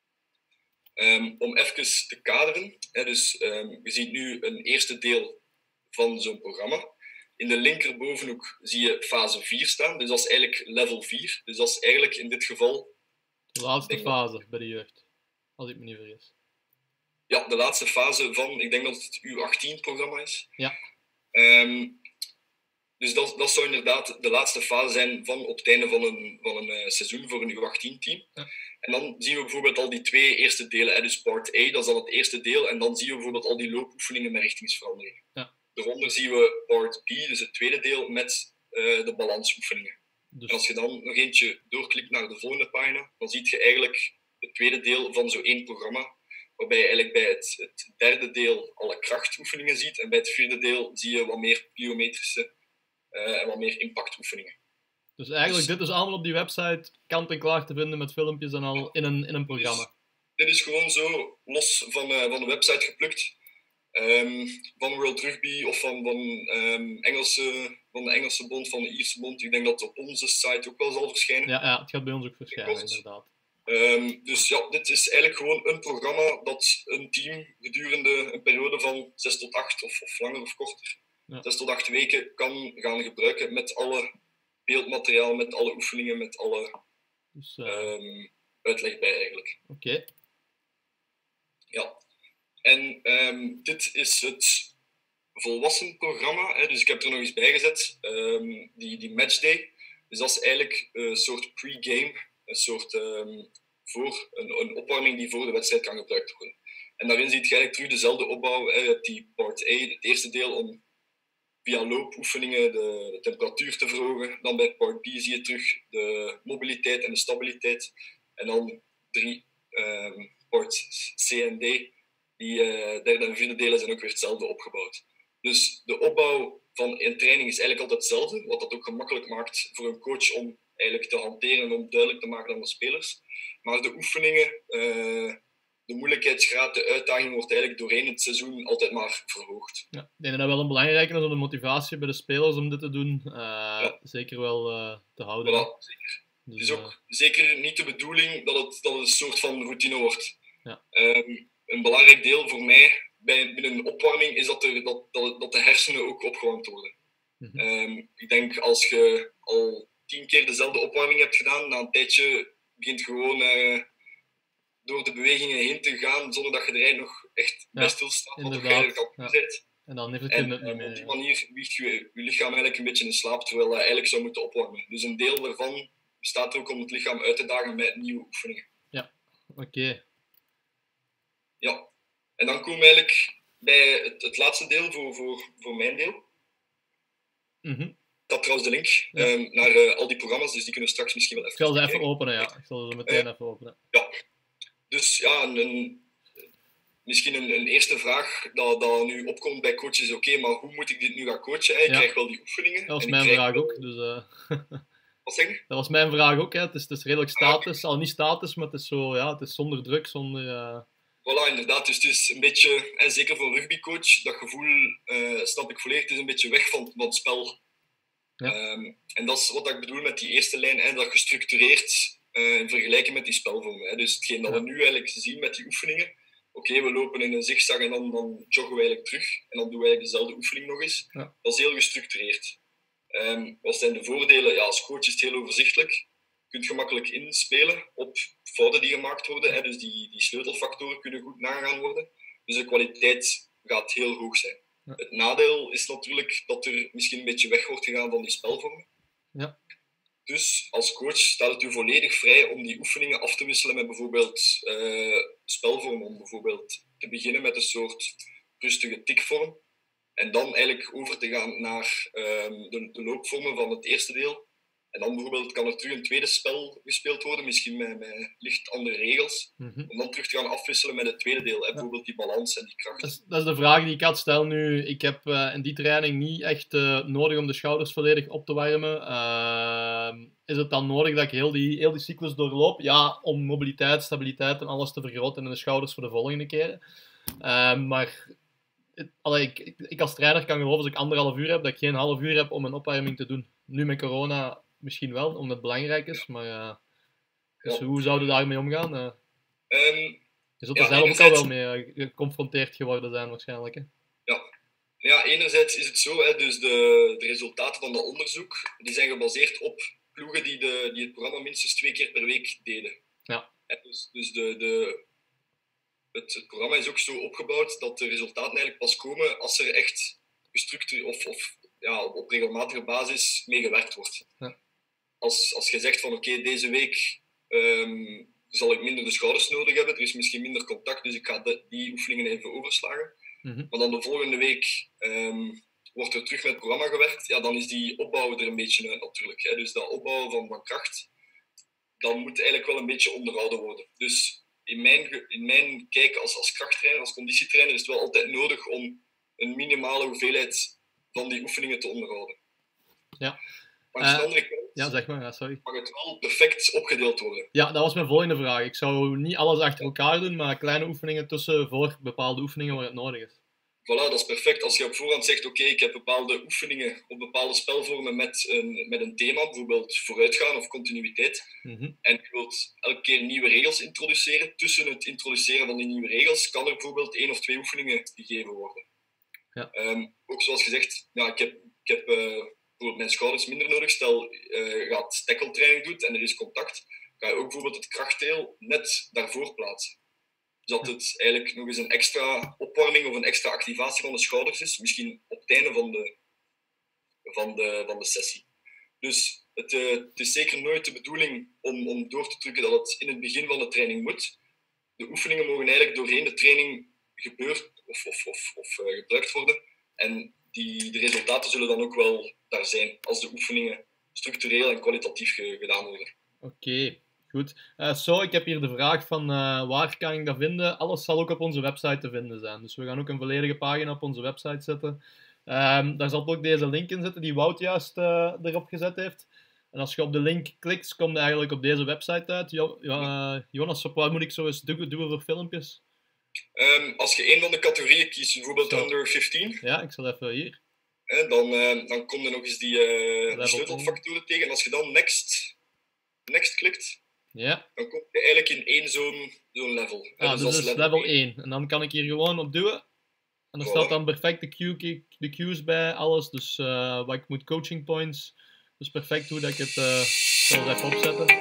Um, om even te kaderen, hè, dus um, je ziet nu een eerste deel van zo'n programma. In de linkerbovenhoek zie je fase vier staan, dus dat is eigenlijk level vier. Dus dat is eigenlijk in dit geval... De laatste fase dat... bij de jeugd, als ik me niet vergis. Ja, de laatste fase van, ik denk dat het U achttien-programma is. Ja. Um, dus dat, dat zou inderdaad de laatste fase zijn van op het einde van een, van een uh, seizoen voor een U achttien-team. Ja. En dan zien we bijvoorbeeld al die twee eerste delen. Hè, dus part A, dat is dan het eerste deel. En dan zien we bijvoorbeeld al die loopoefeningen met richtingsverandering. Ja. Daaronder zien we part B, dus het tweede deel, met uh, de balansoefeningen. Dus... En als je dan nog eentje doorklikt naar de volgende pagina, dan zie je eigenlijk het tweede deel van zo'n één programma. Waarbij je eigenlijk bij het, het derde deel alle krachtoefeningen ziet. En bij het vierde deel zie je wat meer pliometrische uh, en wat meer impactoefeningen. Dus eigenlijk, dus, dit is allemaal op die website kant en klaar te vinden met filmpjes en al in een, in een programma. Dus, dit is gewoon zo los van, uh, van de website geplukt. Um, van World Rugby of van, van, um, Engelse, van de Engelse bond, van de Ierse bond. Ik denk dat het op onze site ook wel zal verschijnen. Ja, ja het gaat bij ons ook verschijnen, inderdaad. Um, dus ja, dit is eigenlijk gewoon een programma dat een team gedurende een periode van zes tot acht of, of langer of korter, ja. zes tot acht weken kan gaan gebruiken met alle beeldmateriaal, met alle oefeningen, met alle dus, uh... um, uitleg bij eigenlijk. Oké. Okay. Ja. En um, dit is het volwassen programma, hè, dus ik heb er nog eens bij gezet, um, die, die matchday. Dus dat is eigenlijk een soort pre-game, een soort um, voor, een, een opwarming die voor de wedstrijd kan gebruikt worden. En daarin zie je eigenlijk terug dezelfde opbouw, hè, die part A, het eerste deel om via loopoefeningen de, de temperatuur te verhogen. Dan bij part B zie je terug de mobiliteit en de stabiliteit. En dan drie, um, part C en D. Die uh, derde en vierde delen zijn ook weer hetzelfde opgebouwd. Dus de opbouw van een training is eigenlijk altijd hetzelfde, wat dat ook gemakkelijk maakt voor een coach om eigenlijk te hanteren en om duidelijk te maken aan de spelers. Maar de oefeningen, uh, de moeilijkheidsgraad, de uitdaging wordt eigenlijk doorheen het seizoen altijd maar verhoogd. Ja, ik denk dat dat wel een belangrijke is om de motivatie bij de spelers om dit te doen uh, ja. zeker wel uh, te houden. Voilà, zeker. Dus, het is ook uh, zeker niet de bedoeling dat het, dat het een soort van routine wordt. Ja. Um, een belangrijk deel voor mij bij, binnen een opwarming is dat, er, dat, dat, dat de hersenen ook opgewarmd worden. Mm-hmm. Um, ik denk als je al tien keer dezelfde opwarming hebt gedaan, na een tijdje begint gewoon uh, door de bewegingen heen te gaan zonder dat je er eigenlijk nog echt bij ja, stilstaat wat je eigenlijk al ja. bent. En dan heeft het en, het niet uh, meer. Op die manier wiegt je, je lichaam eigenlijk een beetje in slaap, terwijl hij eigenlijk zou moeten opwarmen. Dus een deel daarvan bestaat er ook om het lichaam uit te dagen met nieuwe oefeningen. Ja, oké. Okay. Ja, en dan komen we eigenlijk bij het, het laatste deel voor, voor, voor mijn deel. Mm-hmm. Dat trouwens de link ja. um, naar uh, al die programma's, dus die kunnen we straks misschien wel even... Ik zal ze even kijken. openen, ja. Ik zal ze meteen uh, even openen. Ja. Dus ja, een, een, misschien een, een eerste vraag dat, dat nu opkomt bij coaches is, oké, okay, maar hoe moet ik dit nu gaan coachen? Hè? Ik ja. krijg wel die oefeningen. Dat was en mijn vraag wel... ook, dus... Uh... Wat zeg je? Dat was mijn vraag ook, hè. Het is, het is redelijk status, al niet status, maar het is zo, ja, het is zonder druk, zonder... Uh... Voilà, inderdaad. Dus het is een beetje, en zeker voor een rugbycoach, dat gevoel, uh, snap ik volledig, het is een beetje weg van, van het spel. Ja. Um, en dat is wat ik bedoel met die eerste lijn, en dat gestructureerd uh, in vergelijking met die spelvormen. Hè. Dus hetgeen dat ja. we nu eigenlijk zien met die oefeningen, oké, okay, we lopen in een zigzag en dan, dan joggen we eigenlijk terug, en dan doen we eigenlijk dezelfde oefening nog eens. Ja. Dat is heel gestructureerd. Um, wat zijn de voordelen? Ja, als coach is het heel overzichtelijk. Je kunt gemakkelijk inspelen op fouten die gemaakt worden. Hè. Dus die, die sleutelfactoren kunnen goed nagegaan worden. Dus de kwaliteit gaat heel hoog zijn. Ja. Het nadeel is natuurlijk dat er misschien een beetje weg wordt gegaan van die spelvormen. Ja. Dus als coach staat het u volledig vrij om die oefeningen af te wisselen met bijvoorbeeld uh, spelvormen. Om bijvoorbeeld te beginnen met een soort rustige tikvorm. En dan eigenlijk over te gaan naar um, de, de loopvormen van het eerste deel. En dan bijvoorbeeld kan er terug een tweede spel gespeeld worden, misschien met, met licht andere regels. Mm-hmm. Om dan terug te gaan afwisselen met het tweede deel. Hè? Ja. Bijvoorbeeld die balans en die kracht. Dat is, dat is de vraag die ik had stel nu. Ik heb uh, in die training niet echt uh, nodig om de schouders volledig op te warmen. Uh, is het dan nodig dat ik heel die, heel die cyclus doorloop? Ja, om mobiliteit, stabiliteit en alles te vergroten en de schouders voor de volgende keer. Uh, maar... Allee, ik, ik, ik als trainer kan geloven als ik anderhalf uur heb, dat ik geen half uur heb om een opwarming te doen. Nu met corona misschien wel, omdat het belangrijk is, maar uh, dus ja. Hoe zouden we daarmee omgaan? Uh, um, je zult er ja, zelf ook al wel mee uh, geconfronteerd geworden zijn waarschijnlijk. Hè? Ja. ja, enerzijds is het zo, hè, dus de, de resultaten van dat onderzoek die zijn gebaseerd op ploegen die, de, die het programma minstens twee keer per week deden. Ja. En dus dus de... de Het, het programma is ook zo opgebouwd dat de resultaten eigenlijk pas komen als er echt gestructureerd of, of ja, op, op regelmatige basis mee gewerkt wordt. Ja. Als, als je zegt van oké, okay, deze week um, zal ik minder de schouders nodig hebben, er is misschien minder contact, dus ik ga de, die oefeningen even overslagen. Mm-hmm. Maar dan de volgende week um, wordt er terug met het programma gewerkt, ja, dan is die opbouw er een beetje uit natuurlijk. Hè. Dus dat opbouwen van, van kracht, dan moet eigenlijk wel een beetje onderhouden worden. Dus In mijn, in mijn kijk als, als krachttrainer, als conditietrainer, is het wel altijd nodig om een minimale hoeveelheid van die oefeningen te onderhouden. Ja. Maar aan de uh, andere kant ja, zeg maar, ja, sorry. mag het wel perfect opgedeeld worden. Ja, dat was mijn volgende vraag. Ik zou niet alles achter elkaar doen, maar kleine oefeningen tussen voor bepaalde oefeningen waar het nodig is. Voilà, dat is perfect. Als je op voorhand zegt, oké, okay, ik heb bepaalde oefeningen of bepaalde spelvormen met een, met een thema, bijvoorbeeld vooruitgaan of continuïteit, mm-hmm. en je wilt elke keer nieuwe regels introduceren, tussen het introduceren van die nieuwe regels, kan er bijvoorbeeld één of twee oefeningen gegeven worden. Ja. Um, ook zoals gezegd, ja, ik heb, ik heb uh, bijvoorbeeld mijn schouders minder nodig. Stel, uh, je gaat tackle-training doet en er is contact, ga je ook bijvoorbeeld het krachtdeel net daarvoor plaatsen. Dus dat het eigenlijk nog eens een extra opwarming of een extra activatie van de schouders is. Misschien op het einde van de, van de, van de sessie. Dus het, uh, het is zeker nooit de bedoeling om, om door te drukken dat het in het begin van de training moet. De oefeningen mogen eigenlijk doorheen de training gebeurd of, of, of, of uh, gebruikt worden. En die, de resultaten zullen dan ook wel daar zijn als de oefeningen structureel en kwalitatief ge, gedaan worden. Oké. Okay. Goed. Uh, zo, ik heb hier de vraag van uh, waar kan ik dat vinden? Alles zal ook op onze website te vinden zijn. Dus we gaan ook een volledige pagina op onze website zetten. Um, daar zal ook deze link in zitten die Wout juist uh, erop gezet heeft. En als je op de link klikt, kom je eigenlijk op deze website uit. Jo ja, uh, Jonas, op wat moet ik zo eens doen, doen voor filmpjes? Um, als je een van de categorieën kiest, bijvoorbeeld zo. under vijftien. Ja, ik zal even hier. Eh, dan, uh, dan kom je nog eens die, uh, die sleutelfactoren tegen. En als je dan next, next klikt, ja. dan kom je eigenlijk in één zo'n zo'n level. Ah, dus dus dat is level, level één. één. En dan kan ik hier gewoon op duwen. En er voilà. staat dan perfect de, cue, de cues bij, alles. Dus uh, wat ik moet, coaching points. Dus perfect hoe dat ik het uh, zal even opzetten.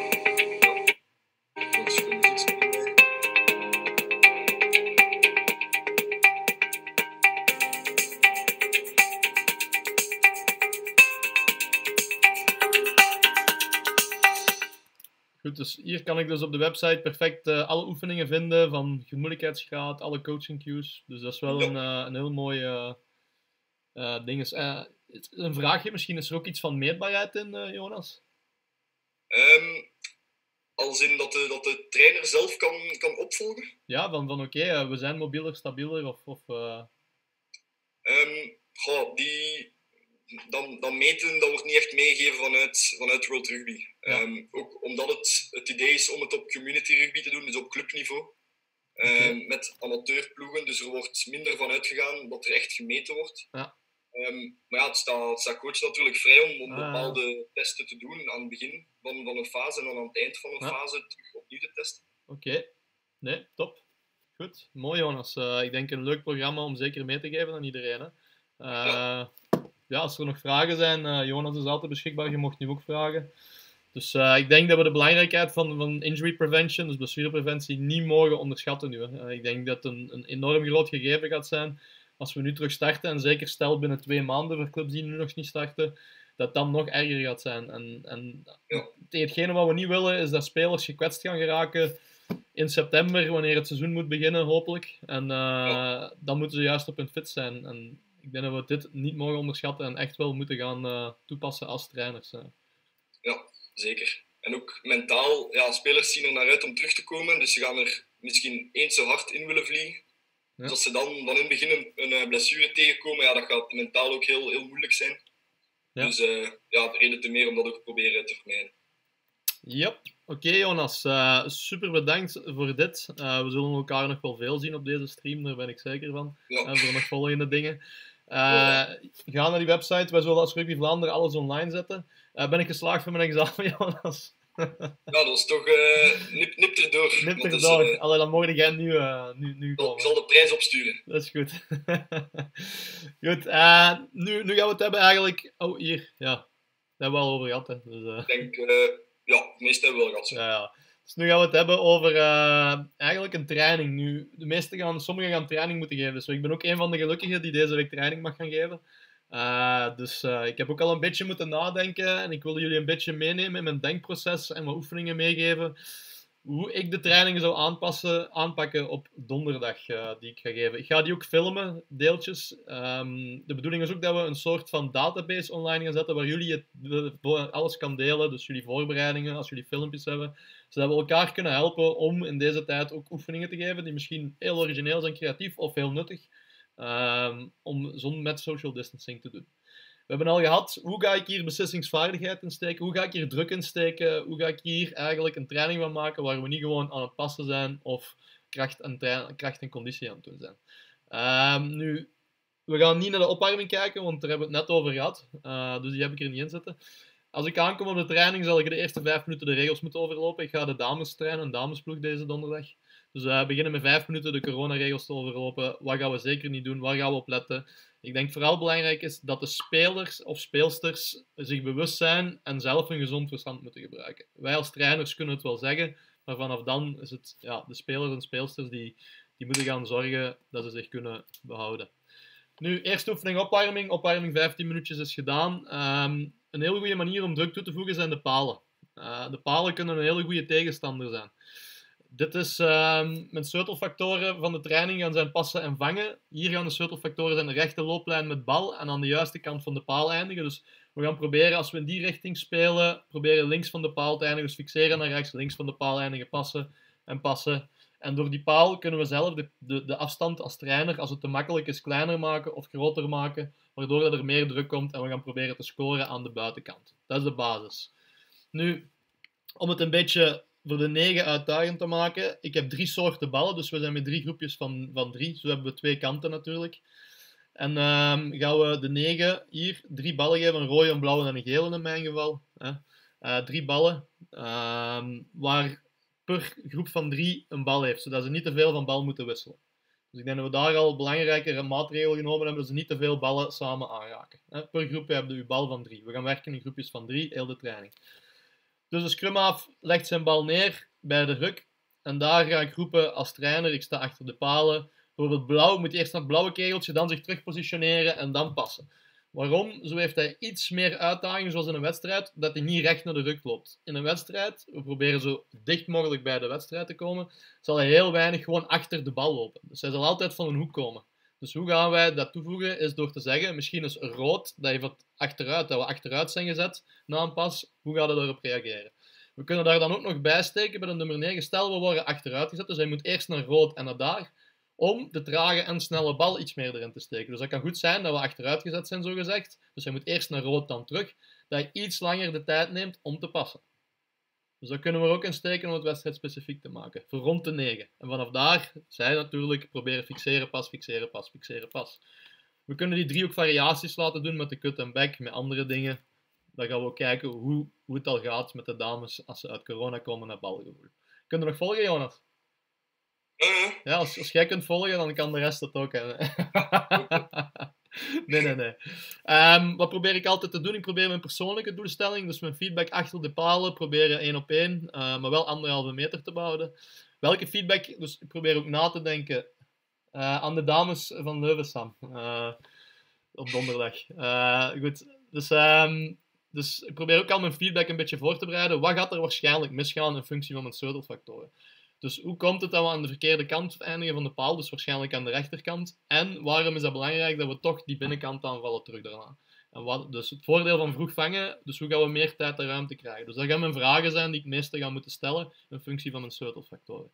Goed, dus hier kan ik dus op de website perfect uh, alle oefeningen vinden van moeilijkheidsgraad, alle coaching cues. Dus dat is wel een, uh, een heel mooi uh, uh, ding. Uh, een vraagje, misschien is er ook iets van meetbaarheid in, uh, Jonas? Um, als in dat de, dat de trainer zelf kan, kan opvolgen? Ja, van, van oké, okay, uh, we zijn mobieler, stabieler of... of uh... um, goh, die... Dan, dan meten, dat wordt niet echt meegegeven vanuit, vanuit World Rugby. Ja. Um, ook omdat het het idee is om het op community rugby te doen, dus op clubniveau. Um, okay. Met amateurploegen, dus er wordt minder van uitgegaan dat er echt gemeten wordt. Ja. Um, maar ja, het staat, het staat coach natuurlijk vrij om, om ah, bepaalde ja. testen te doen aan het begin van, van een fase en dan aan het eind van een ja. fase terug opnieuw te testen. Oké, okay. Nee, top. Goed, mooi Jonas. Uh, ik denk een leuk programma om zeker mee te geven aan iedereen. Hè. Uh, ja. Ja, als er nog vragen zijn, uh, Jonas is altijd beschikbaar, je mocht nu ook vragen. Dus uh, ik denk dat we de belangrijkheid van, van injury prevention, dus blessurepreventie, niet mogen onderschatten nu. Uh, ik denk dat het een, een enorm groot gegeven gaat zijn als we nu terug starten. En zeker stel binnen twee maanden voor clubs die nu nog niet starten, dat dan nog erger gaat zijn. En, en ja. hetgene wat we niet willen, is dat spelers gekwetst gaan geraken in september, wanneer het seizoen moet beginnen, hopelijk. En uh, ja. dan moeten ze juist op hun fit zijn. En, ik denk dat we dit niet mogen onderschatten en echt wel moeten gaan uh, toepassen als trainers. Uh. Ja, zeker. En ook mentaal, ja, spelers zien er naar uit om terug te komen, dus ze gaan er misschien eens zo hard in willen vliegen. Ja. Dus als ze dan, dan in het begin een, een, een blessure tegenkomen, ja, dat gaat mentaal ook heel, heel moeilijk zijn. Ja. Dus uh, ja, de reden te meer om dat ook proberen te vermijden. Yep. Oké okay, Jonas, uh, super bedankt voor dit. Uh, we zullen elkaar nog wel veel zien op deze stream, daar ben ik zeker van. Ja. En voor nog volgende dingen. Uh, ja. Ga naar die website, wij zullen als Rugby Vlaanderen alles online zetten. Uh, ben ik geslaagd voor mijn examen, Jonas? Ja, dat was toch uh, nip, nip erdoor. Nip erdoor. Uh, Allee, dan mogen jij nu, uh, nu, nu komen. Ik zal de prijs opsturen. Dat is goed. Goed, uh, nu, nu gaan we het hebben eigenlijk... Oh, hier, ja. Daar hebben we al over gehad, hè. Dus, uh... Ik denk... Uh... Ja, het meeste hebben we wel gehad. Ja, ja. Dus nu gaan we het hebben over uh, eigenlijk een training. Nu, de meesten gaan, sommigen gaan training moeten geven. Dus ik ben ook een van de gelukkigen die deze week training mag gaan geven. Uh, dus uh, ik heb ook al een beetje moeten nadenken. En ik wil jullie een beetje meenemen in mijn denkproces en mijn oefeningen meegeven. Hoe ik de trainingen zou aanpassen, aanpakken op donderdag uh, die ik ga geven. Ik ga die ook filmen, deeltjes. Um, de bedoeling is ook dat we een soort van database online gaan zetten waar jullie het, alles kan delen. Dus jullie voorbereidingen, als jullie filmpjes hebben. Zodat we elkaar kunnen helpen om in deze tijd ook oefeningen te geven die misschien heel origineel zijn, creatief of heel nuttig. Um, om zonder met social distancing te doen. We hebben al gehad, hoe ga ik hier beslissingsvaardigheid in steken? Hoe ga ik hier druk in steken? Hoe ga ik hier eigenlijk een training van maken waar we niet gewoon aan het passen zijn of kracht en, kracht en conditie aan het doen zijn? Um, nu, we gaan niet naar de opwarming kijken, want daar hebben we het net over gehad. Uh, dus die heb ik er niet in zitten. Als ik aankom op de training, zal ik de eerste vijf minuten de regels moeten overlopen. Ik ga de dames trainen, een damesploeg deze donderdag. Dus we uh, beginnen met vijf minuten de coronaregels te overlopen. Wat gaan we zeker niet doen? Waar gaan we op letten? Ik denk vooral belangrijk is dat de spelers of speelsters zich bewust zijn en zelf een gezond verstand moeten gebruiken. Wij als trainers kunnen het wel zeggen, maar vanaf dan is het ja, de spelers en speelsters die, die moeten gaan zorgen dat ze zich kunnen behouden. Nu, eerste oefening opwarming. Opwarming vijftien minuutjes is gedaan. Um, een hele goede manier om druk toe te voegen zijn de palen. Uh, de palen kunnen een hele goede tegenstander zijn. Dit is um, met sleutelfactoren van de training gaan zijn passen en vangen. Hier gaan de sleutelfactoren zijn de rechte looplijn met bal en aan de juiste kant van de paal eindigen. Dus we gaan proberen, als we in die richting spelen, proberen links van de paal te eindigen. Dus fixeren naar rechts, links van de paal eindigen, passen en passen. En door die paal kunnen we zelf de, de, de afstand als trainer, als het te makkelijk is, kleiner maken of groter maken. Waardoor er meer druk komt en we gaan proberen te scoren aan de buitenkant. Dat is de basis. Nu, om het een beetje voor de negen uitdagend te maken, ik heb drie soorten ballen, dus we zijn met drie groepjes van, van drie. Zo hebben we twee kanten natuurlijk. En um, gaan we de negen hier drie ballen geven, een rode, een blauwe en een gele in mijn geval. Hè. Uh, drie ballen, um, waar per groep van drie een bal heeft, zodat ze niet te veel van bal moeten wisselen. Dus ik denk dat we daar al belangrijke maatregelen genomen hebben, dat ze niet te veel ballen samen aanraken. Hè. Per groep hebben we uw bal van drie. We gaan werken in groepjes van drie, heel de training. Dus de scrum-half legt zijn bal neer bij de ruk. En daar ga ik roepen als trainer, ik sta achter de palen. Bijvoorbeeld blauw, moet hij eerst naar het blauwe kegeltje, dan zich terug positioneren en dan passen. Waarom? Zo heeft hij iets meer uitdaging, zoals in een wedstrijd, dat hij niet recht naar de rug loopt. In een wedstrijd, we proberen zo dicht mogelijk bij de wedstrijd te komen, zal hij heel weinig gewoon achter de bal lopen. Dus hij zal altijd van een hoek komen. Dus hoe gaan wij dat toevoegen, is door te zeggen, misschien is rood, dat, je wat achteruit, dat we achteruit zijn gezet na een pas, hoe gaat hij daarop reageren? We kunnen daar dan ook nog bij steken bij de nummer negen, stel we worden achteruit gezet, dus hij moet eerst naar rood en naar daar, om de trage en snelle bal iets meer erin te steken. Dus dat kan goed zijn dat we achteruit gezet zijn, zogezegd. Dus hij moet eerst naar rood, dan terug. Dat hij iets langer de tijd neemt om te passen. Dus dat kunnen we er ook in steken om het wedstrijd specifiek te maken. Voor rond de negen. En vanaf daar, zij natuurlijk, proberen fixeren, pas, fixeren, pas, fixeren, pas. We kunnen die drie ook variaties laten doen met de cut en back, met andere dingen. Dan gaan we ook kijken hoe, hoe het al gaat met de dames als ze uit corona komen naar balgevoel. Kunnen we nog volgen, Jonas? Uh. Ja, als, als jij kunt volgen, dan kan de rest dat ook. Hè. nee, nee, nee. Um, wat probeer ik altijd te doen? Ik probeer mijn persoonlijke doelstelling, dus mijn feedback achter de palen, proberen één op één, uh, maar wel anderhalve meter te behouden. Welke feedback? Dus ik probeer ook na te denken uh, aan de dames van Leuvensam uh, op donderdag. Uh, goed, dus, um, dus ik probeer ook al mijn feedback een beetje voor te bereiden. Wat gaat er waarschijnlijk misgaan in functie van mijn sleutelfactoren? Dus hoe komt het dat we aan de verkeerde kant eindigen van de paal, dus waarschijnlijk aan de rechterkant? En waarom is dat belangrijk dat we toch die binnenkant aanvallen terug daarna? En wat, dus het voordeel van vroeg vangen, dus hoe gaan we meer tijd en ruimte krijgen? Dus dat gaan mijn vragen zijn die ik meestal ga moeten stellen in functie van mijn sleutelfactoren.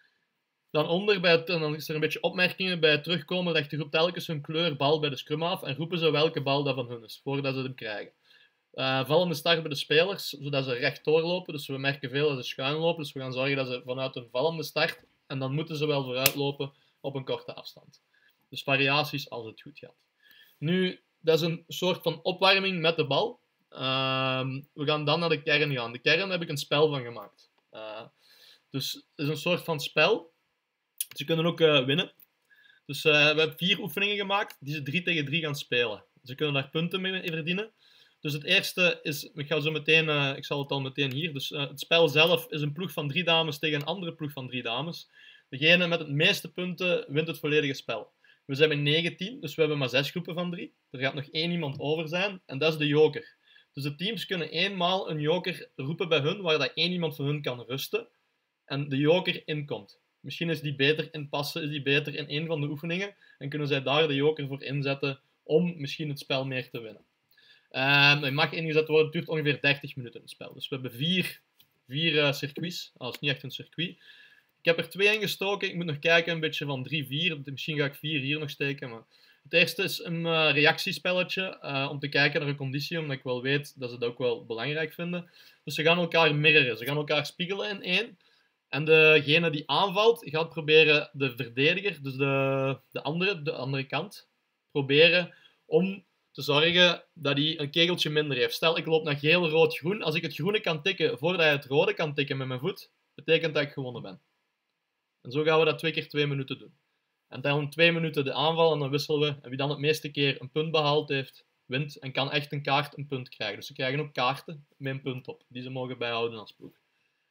Dan onder, bij het, dan is er een beetje opmerkingen bij het terugkomen, legt de groep telkens hun kleur bal bij de scrum af en roepen ze welke bal dat van hun is, voordat ze hem krijgen. Uh, vallende start bij de spelers, zodat ze recht doorlopen. Dus we merken veel dat ze schuin lopen. Dus we gaan zorgen dat ze vanuit een vallende start, en dan moeten ze wel vooruit lopen op een korte afstand. Dus variaties als het goed gaat. Nu, dat is een soort van opwarming met de bal. Uh, we gaan dan naar de kern gaan. De kern heb ik een spel van gemaakt. Uh, dus het is een soort van spel. Ze kunnen ook uh, winnen. Dus uh, we hebben vier oefeningen gemaakt die ze drie tegen drie gaan spelen. Ze kunnen daar punten mee verdienen. Dus het eerste is, ik ga zo meteen, uh, ik zal het al meteen hier, dus uh, het spel zelf is een ploeg van drie dames tegen een andere ploeg van drie dames. Degene met het meeste punten wint het volledige spel. We zijn met negentien, dus we hebben maar zes groepen van drie. Er gaat nog één iemand over zijn, en dat is de joker. Dus de teams kunnen eenmaal een joker roepen bij hun, waar dat één iemand van hun kan rusten, en de joker inkomt. Misschien is die beter in passen, is die beter in één van de oefeningen, en kunnen zij daar de joker voor inzetten om misschien het spel meer te winnen. Um, hij mag ingezet worden, het duurt ongeveer dertig minuten het spel. Dus we hebben vier, vier uh, circuits. Dat is niet echt een circuit. Ik heb er twee ingestoken. Ik moet nog kijken, een beetje van drie, vier. Misschien ga ik vier hier nog steken. Maar het eerste is een uh, reactiespelletje. Uh, om te kijken naar een conditie, omdat ik wel weet dat ze dat ook wel belangrijk vinden. Dus ze gaan elkaar mirroren. Ze gaan elkaar spiegelen in één. En degene die aanvalt, gaat proberen de verdediger, dus de, de, andere, de andere kant, proberen om te zorgen dat hij een kegeltje minder heeft. Stel, ik loop naar geel, rood, groen. Als ik het groene kan tikken voordat hij het rode kan tikken met mijn voet, betekent dat ik gewonnen ben. En zo gaan we dat twee keer twee minuten doen. En dan twee minuten de aanval en dan wisselen we. En wie dan het meeste keer een punt behaald heeft, wint en kan echt een kaart een punt krijgen. Dus ze krijgen ook kaarten met een punt op, die ze mogen bijhouden als ploeg.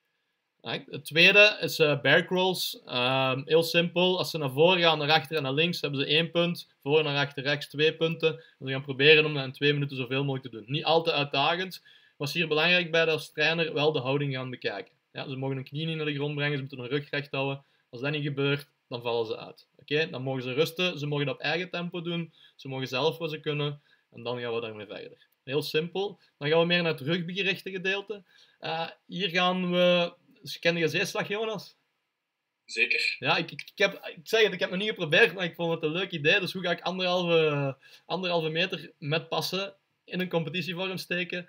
Het tweede is uh, bear crawls. Uh, heel simpel. Als ze naar voren gaan, naar achter en naar links, hebben ze één punt. Voor, naar achter, rechts, twee punten. En ze gaan proberen om dat in twee minuten zoveel mogelijk te doen. Niet al te uitdagend. Was hier belangrijk bij dat als trainer wel de houding gaan bekijken. Ja, ze mogen een knie niet naar de grond brengen, ze moeten hun rug recht houden. Als dat niet gebeurt, dan vallen ze uit. Okay? Dan mogen ze rusten, ze mogen dat op eigen tempo doen. Ze mogen zelf wat ze kunnen. En dan gaan we daarmee verder. Heel simpel. Dan gaan we meer naar het rugbygerichte gedeelte. Uh, hier gaan we... Dus ken je zeeslag, Jonas? Zeker. Ja, ik, ik, ik, heb, ik zeg het, ik heb het nog niet geprobeerd, maar ik vond het een leuk idee. Dus hoe ga ik anderhalve, anderhalve meter met passen in een competitievorm steken?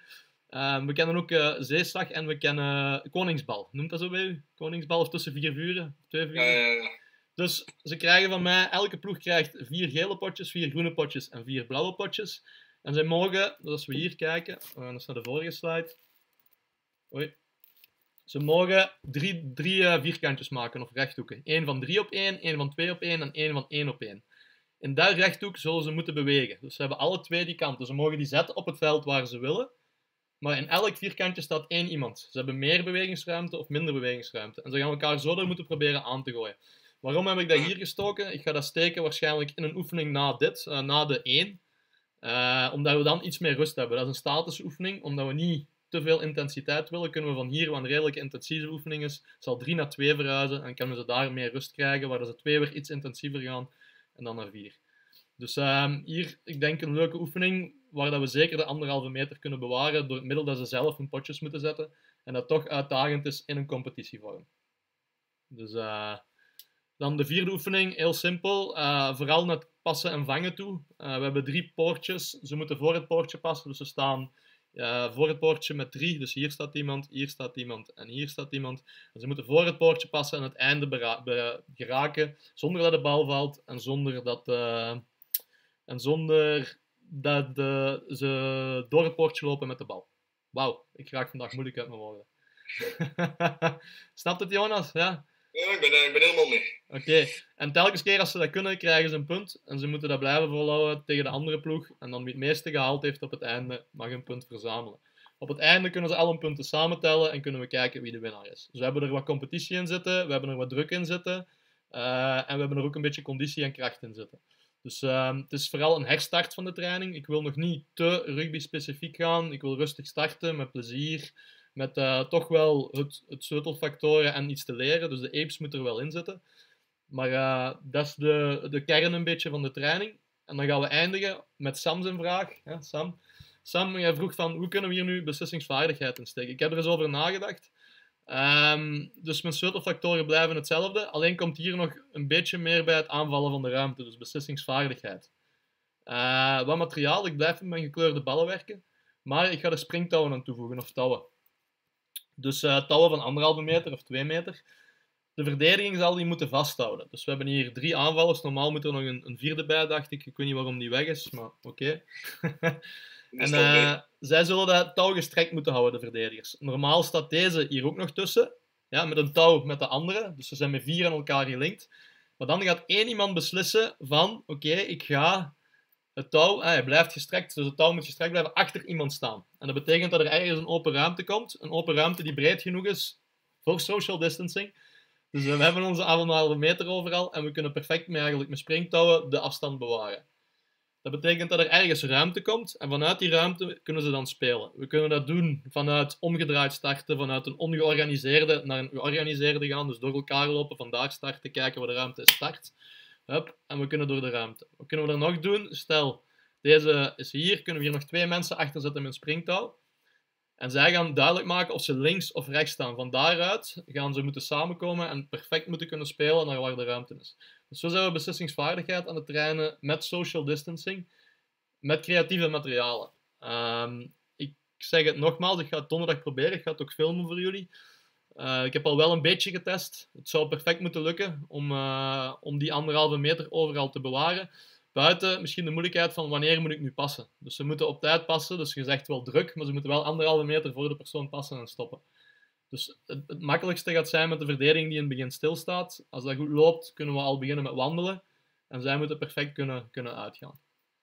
Uh, we kennen ook uh, zeeslag en we kennen uh, koningsbal. Noemt dat zo bij u? Koningsbal of tussen vier vuren? Twee vuren? Ja, ja, ja. Dus ze krijgen van mij, elke ploeg krijgt vier gele potjes, vier groene potjes en vier blauwe potjes. En zij mogen, dus als we hier kijken, we gaan eens naar de vorige slide. Oei. Ze mogen drie, drie uh, vierkantjes maken of rechthoeken. Eén van drie op één, één van twee op één en één van één op één. In dat rechthoek zullen ze moeten bewegen. Dus ze hebben alle twee die kanten. Ze mogen die zetten op het veld waar ze willen. Maar in elk vierkantje staat één iemand. Ze hebben meer bewegingsruimte of minder bewegingsruimte. En ze gaan elkaar zo door moeten proberen aan te gooien. Waarom heb ik dat hier gestoken? Ik ga dat steken waarschijnlijk in een oefening na dit, uh, na de één. Uh, omdat we dan iets meer rust hebben. Dat is een statische oefening, omdat we niet te veel intensiteit willen, kunnen we van hier, wat een redelijk intensieve oefening is, zal drie naar twee verhuizen en kunnen ze daar meer rust krijgen, waar ze twee weer iets intensiever gaan en dan naar vier. Dus uh, hier, ik denk een leuke oefening, waar dat we zeker de anderhalve meter kunnen bewaren, door het middel dat ze zelf hun potjes moeten zetten, en dat toch uitdagend is in een competitievorm. Dus uh, dan de vierde oefening, heel simpel, uh, vooral naar het passen en vangen toe. Uh, we hebben drie poortjes, ze moeten voor het poortje passen, dus ze staan uh, voor het poortje met drie, dus hier staat iemand, hier staat iemand en hier staat iemand. En ze moeten voor het poortje passen en het einde geraken, zonder dat de bal valt en zonder dat, uh, en zonder dat uh, ze door het poortje lopen met de bal. Wauw, ik raak vandaag moeilijk uit mijn woorden. Snapt het, Jonas? Ja? Ja, ik ben, ik ben helemaal mee. Oké, okay. En telkens keer als ze dat kunnen, krijgen ze een punt. En ze moeten dat blijven volhouden tegen de andere ploeg. En dan wie het meeste gehaald heeft op het einde, mag een punt verzamelen. Op het einde kunnen ze al een punten samentellen en kunnen we kijken wie de winnaar is. Dus we hebben er wat competitie in zitten, we hebben er wat druk in zitten. Uh, en we hebben er ook een beetje conditie en kracht in zitten. Dus uh, het is vooral een herstart van de training. Ik wil nog niet te rugby-specifiek gaan. Ik wil rustig starten, met plezier. Met uh, toch wel het, het sleutelfactoren en iets te leren. Dus de apes moeten er wel in zitten. Maar uh, dat is de, de kern een beetje van de training. En dan gaan we eindigen met Sam zijn vraag. Ja, Sam, Sam, jij vroeg van hoe kunnen we hier nu beslissingsvaardigheid in steken? Ik heb er eens over nagedacht. Um, dus mijn sleutelfactoren blijven hetzelfde. Alleen komt hier nog een beetje meer bij het aanvallen van de ruimte. Dus beslissingsvaardigheid. Uh, wat materiaal, ik blijf met mijn gekleurde ballen werken. Maar ik ga er springtouwen aan toevoegen of touwen. Dus uh, touwen van anderhalve meter of twee meter. De verdediging zal die moeten vasthouden. Dus we hebben hier drie aanvallers. Normaal moet er nog een, een vierde bij, dacht ik. Ik weet niet waarom die weg is, maar oké. Okay. En uh, zij zullen dat touw gestrekt moeten houden, de verdedigers. Normaal staat deze hier ook nog tussen. Ja, met een touw met de andere. Dus ze zijn met vier aan elkaar gelinkt. Maar dan gaat één iemand beslissen van... Oké, okay, ik ga... Het touw, ah, hij blijft gestrekt, dus het touw moet gestrekt blijven achter iemand staan. En dat betekent dat er ergens een open ruimte komt. Een open ruimte die breed genoeg is voor social distancing. Dus uh, we hebben onze anderhalve meter overal en we kunnen perfect met, eigenlijk met springtouwen de afstand bewaren. Dat betekent dat er ergens ruimte komt en vanuit die ruimte kunnen ze dan spelen. We kunnen dat doen vanuit omgedraaid starten, vanuit een ongeorganiseerde naar een georganiseerde gaan. Dus door elkaar lopen, vandaar starten, kijken waar de ruimte is, start. Hup, en we kunnen door de ruimte. Wat kunnen we er nog doen? Stel, deze is hier, kunnen we hier nog twee mensen achter zetten met een springtouw. En zij gaan duidelijk maken of ze links of rechts staan. Van daaruit gaan ze moeten samenkomen en perfect moeten kunnen spelen naar waar de ruimte is. Dus zo zijn we beslissingsvaardigheid aan het trainen met social distancing, met creatieve materialen. Um, ik zeg het nogmaals, ik ga het donderdag proberen, ik ga het ook filmen voor jullie. Uh, ik heb al wel een beetje getest. Het zou perfect moeten lukken om, uh, om die anderhalve meter overal te bewaren. Buiten misschien de moeilijkheid van wanneer moet ik nu passen. Dus ze moeten op tijd passen, dus je zegt wel druk, maar ze moeten wel anderhalve meter voor de persoon passen en stoppen. Dus het, het makkelijkste gaat zijn met de verdediging die in het begin stilstaat. Als dat goed loopt, kunnen we al beginnen met wandelen. En zij moeten perfect kunnen, kunnen uitgaan.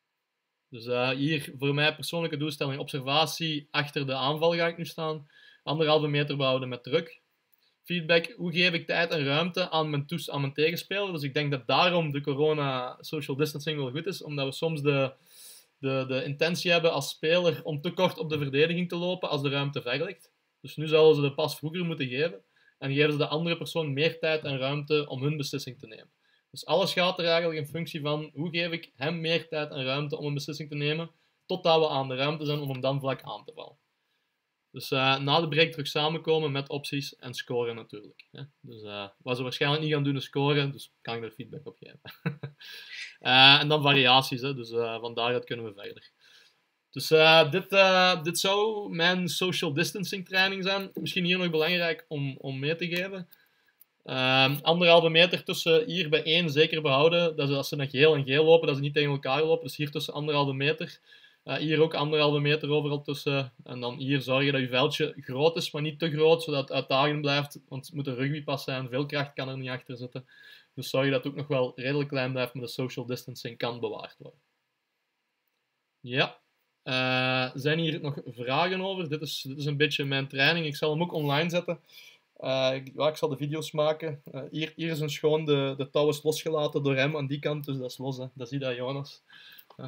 Dus uh, hier voor mij persoonlijke doelstelling, observatie, achter de aanval ga ik nu staan. Anderhalve meter behouden met druk. Feedback, hoe geef ik tijd en ruimte aan mijn, toes, aan mijn tegenspeler. Dus ik denk dat daarom de corona social distancing wel goed is, omdat we soms de, de, de intentie hebben als speler om te kort op de verdediging te lopen als de ruimte ver ligt. Dus nu zouden ze de pas vroeger moeten geven en geven ze de andere persoon meer tijd en ruimte om hun beslissing te nemen. Dus alles gaat er eigenlijk in functie van hoe geef ik hem meer tijd en ruimte om een beslissing te nemen, totdat we aan de ruimte zijn om hem dan vlak aan te vallen. Dus uh, na de break terug samenkomen met opties en scoren natuurlijk. Hè. Dus uh, wat ze waarschijnlijk niet gaan doen is scoren, dus kan ik er feedback op geven. uh, en dan variaties, hè. Dus uh, van daaruit kunnen we verder. Dus uh, dit, uh, dit zou mijn social distancing training zijn. Misschien hier nog belangrijk om, om mee te geven. Uh, anderhalve meter tussen hier bij één zeker behouden. Dat is als ze naar geel en geel lopen, dat ze niet tegen elkaar lopen. Dus hier tussen anderhalve meter. Uh, hier ook anderhalve meter overal tussen. En dan hier zorgen dat je veldje groot is, maar niet te groot, zodat het uitdagend blijft. Want het moet een rugbypas zijn, veel kracht kan er niet achter zitten. Dus zorg je dat het ook nog wel redelijk klein blijft, maar de social distancing kan bewaard worden. Ja. Uh, zijn hier nog vragen over? Dit is, dit is een beetje mijn training. Ik zal hem ook online zetten. Uh, ik, ja, ik zal de video's maken. Uh, hier, hier is een schoon, de, de touw is losgelaten door hem aan die kant, dus dat is los. Hè. Dat zie je, Jonas. Ja.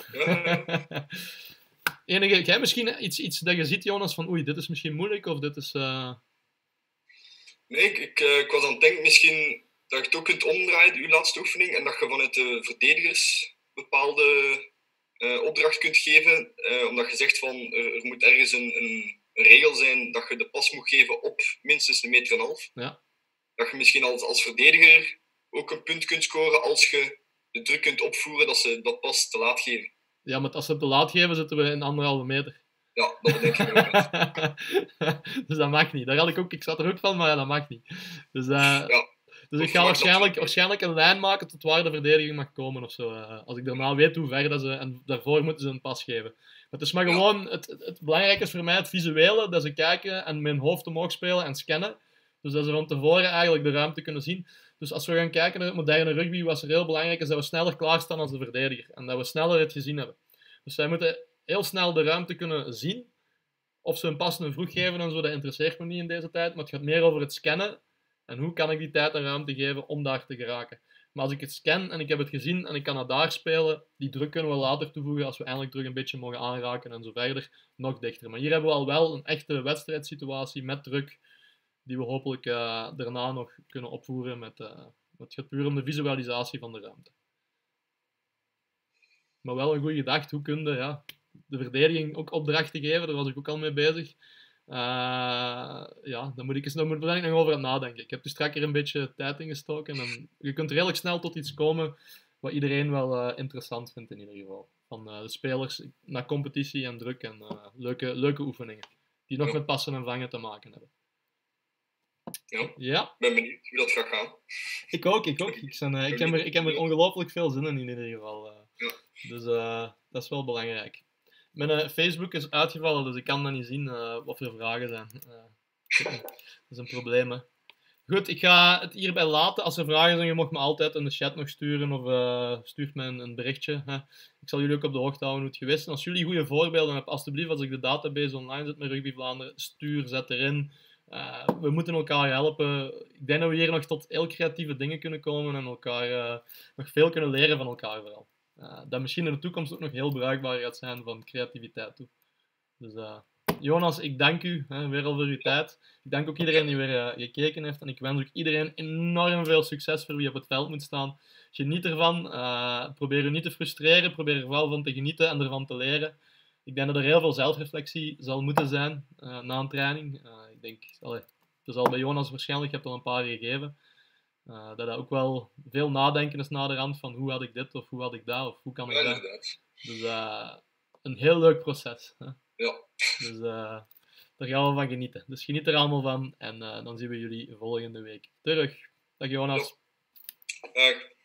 Enige, jij misschien iets, iets dat je ziet, Jonas, van oei, dit is misschien moeilijk, of dit is... Uh... Nee, ik, ik, uh, ik was aan het denken misschien dat je het ook kunt omdraaien, je laatste oefening, en dat je vanuit de verdedigers bepaalde uh, opdracht kunt geven, uh, omdat je zegt van, er, er moet ergens een, een regel zijn dat je de pas moet geven op minstens een meter en een half. Ja. Dat je misschien als, als verdediger ook een punt kunt scoren als je de druk kunt opvoeren dat ze dat pas te laat geven. Ja, maar als ze het te laat geven, zitten we in anderhalve meter. Ja, dat denk ik ook. Dus dat mag niet. Daar had ik ook, ik zat er ook van, maar ja, dat mag niet. Dus, uh, ja, dus ik ga waarschijnlijk, waarschijnlijk een lijn maken tot waar de verdediging mag komen of zo. Uh, als ik daarna weet hoe ver dat ze... En daarvoor moeten ze een pas geven. Maar het is maar gewoon... Ja. Het, het, het belangrijke is voor mij het visuele, dat ze kijken en met hun hoofd omhoog spelen en scannen. Dus dat ze van tevoren eigenlijk de ruimte kunnen zien. Dus als we gaan kijken naar het moderne rugby, was er heel belangrijk is dat we sneller klaarstaan als de verdediger. En dat we sneller het gezien hebben. Dus zij moeten heel snel de ruimte kunnen zien. Of ze een pas en vroeg geven en zo, dat interesseert me niet in deze tijd. Maar het gaat meer over het scannen. En hoe kan ik die tijd en ruimte geven om daar te geraken. Maar als ik het scan en ik heb het gezien en ik kan het daar spelen, die druk kunnen we later toevoegen als we eindelijk terug een beetje mogen aanraken en zo verder, nog dichter. Maar hier hebben we al wel een echte wedstrijdsituatie met druk, die we hopelijk uh, daarna nog kunnen opvoeren met, uh, het gaat puur om de visualisatie van de ruimte. Maar wel een goede gedachte, hoe kun je ja, de verdediging ook opdrachten geven, daar was ik ook al mee bezig. Uh, ja, daar moet ik eens daar moet ik nog over aan nadenken. Ik heb dus straks er een beetje tijd in gestoken en je kunt redelijk snel tot iets komen wat iedereen wel uh, interessant vindt in ieder geval. Van uh, de spelers naar competitie en druk en uh, leuke, leuke oefeningen die nog met passen en vangen te maken hebben. Ja, ja. ben benieuwd hoe dat gaat gaan. Ik ook, ik ook. Ik, ben, uh, ik, heb, er, ik heb er ongelooflijk veel zin in in ieder geval. Uh. Ja. Dus uh, dat is wel belangrijk. Mijn uh, Facebook is uitgevallen, dus ik kan dan niet zien uh, wat er vragen zijn. Uh, dat is een probleem, hè. Goed, ik ga het hierbij laten. Als er vragen zijn, je mag me altijd in de chat nog sturen of uh, stuurt me een, een berichtje. Hè. Ik zal jullie ook op de hoogte houden hoe het geweest is. En als jullie goede voorbeelden hebben, alsjeblieft, als ik de database online zet met Rugby Vlaanderen, stuur, zet erin. Uh, we moeten elkaar helpen. Ik denk dat we hier nog tot heel creatieve dingen kunnen komen en elkaar uh, nog veel kunnen leren van elkaar vooral. Uh, dat misschien in de toekomst ook nog heel bruikbaar gaat zijn van creativiteit toe. Dus uh, Jonas, ik dank u hè, weer al voor uw tijd. Ik dank ook iedereen die weer uh, gekeken heeft. En ik wens ook iedereen enorm veel succes voor wie op het veld moet staan. Geniet ervan. Uh, probeer u niet te frustreren. Probeer er vooral van te genieten en ervan te leren. Ik denk dat er heel veel zelfreflectie zal moeten zijn uh, na een training. Uh, ik denk, allee, het is al bij Jonas waarschijnlijk, je hebt al een paar gegeven. Uh, dat dat ook wel veel nadenken is na de rand van hoe had ik dit of hoe had ik dat of hoe kan ik ja, dat. Inderdaad. Dus uh, een heel leuk proces. Hè? Ja. Dus uh, daar gaan we van genieten. Dus geniet er allemaal van en uh, dan zien we jullie volgende week terug. Dag Jonas. Ja. Dag.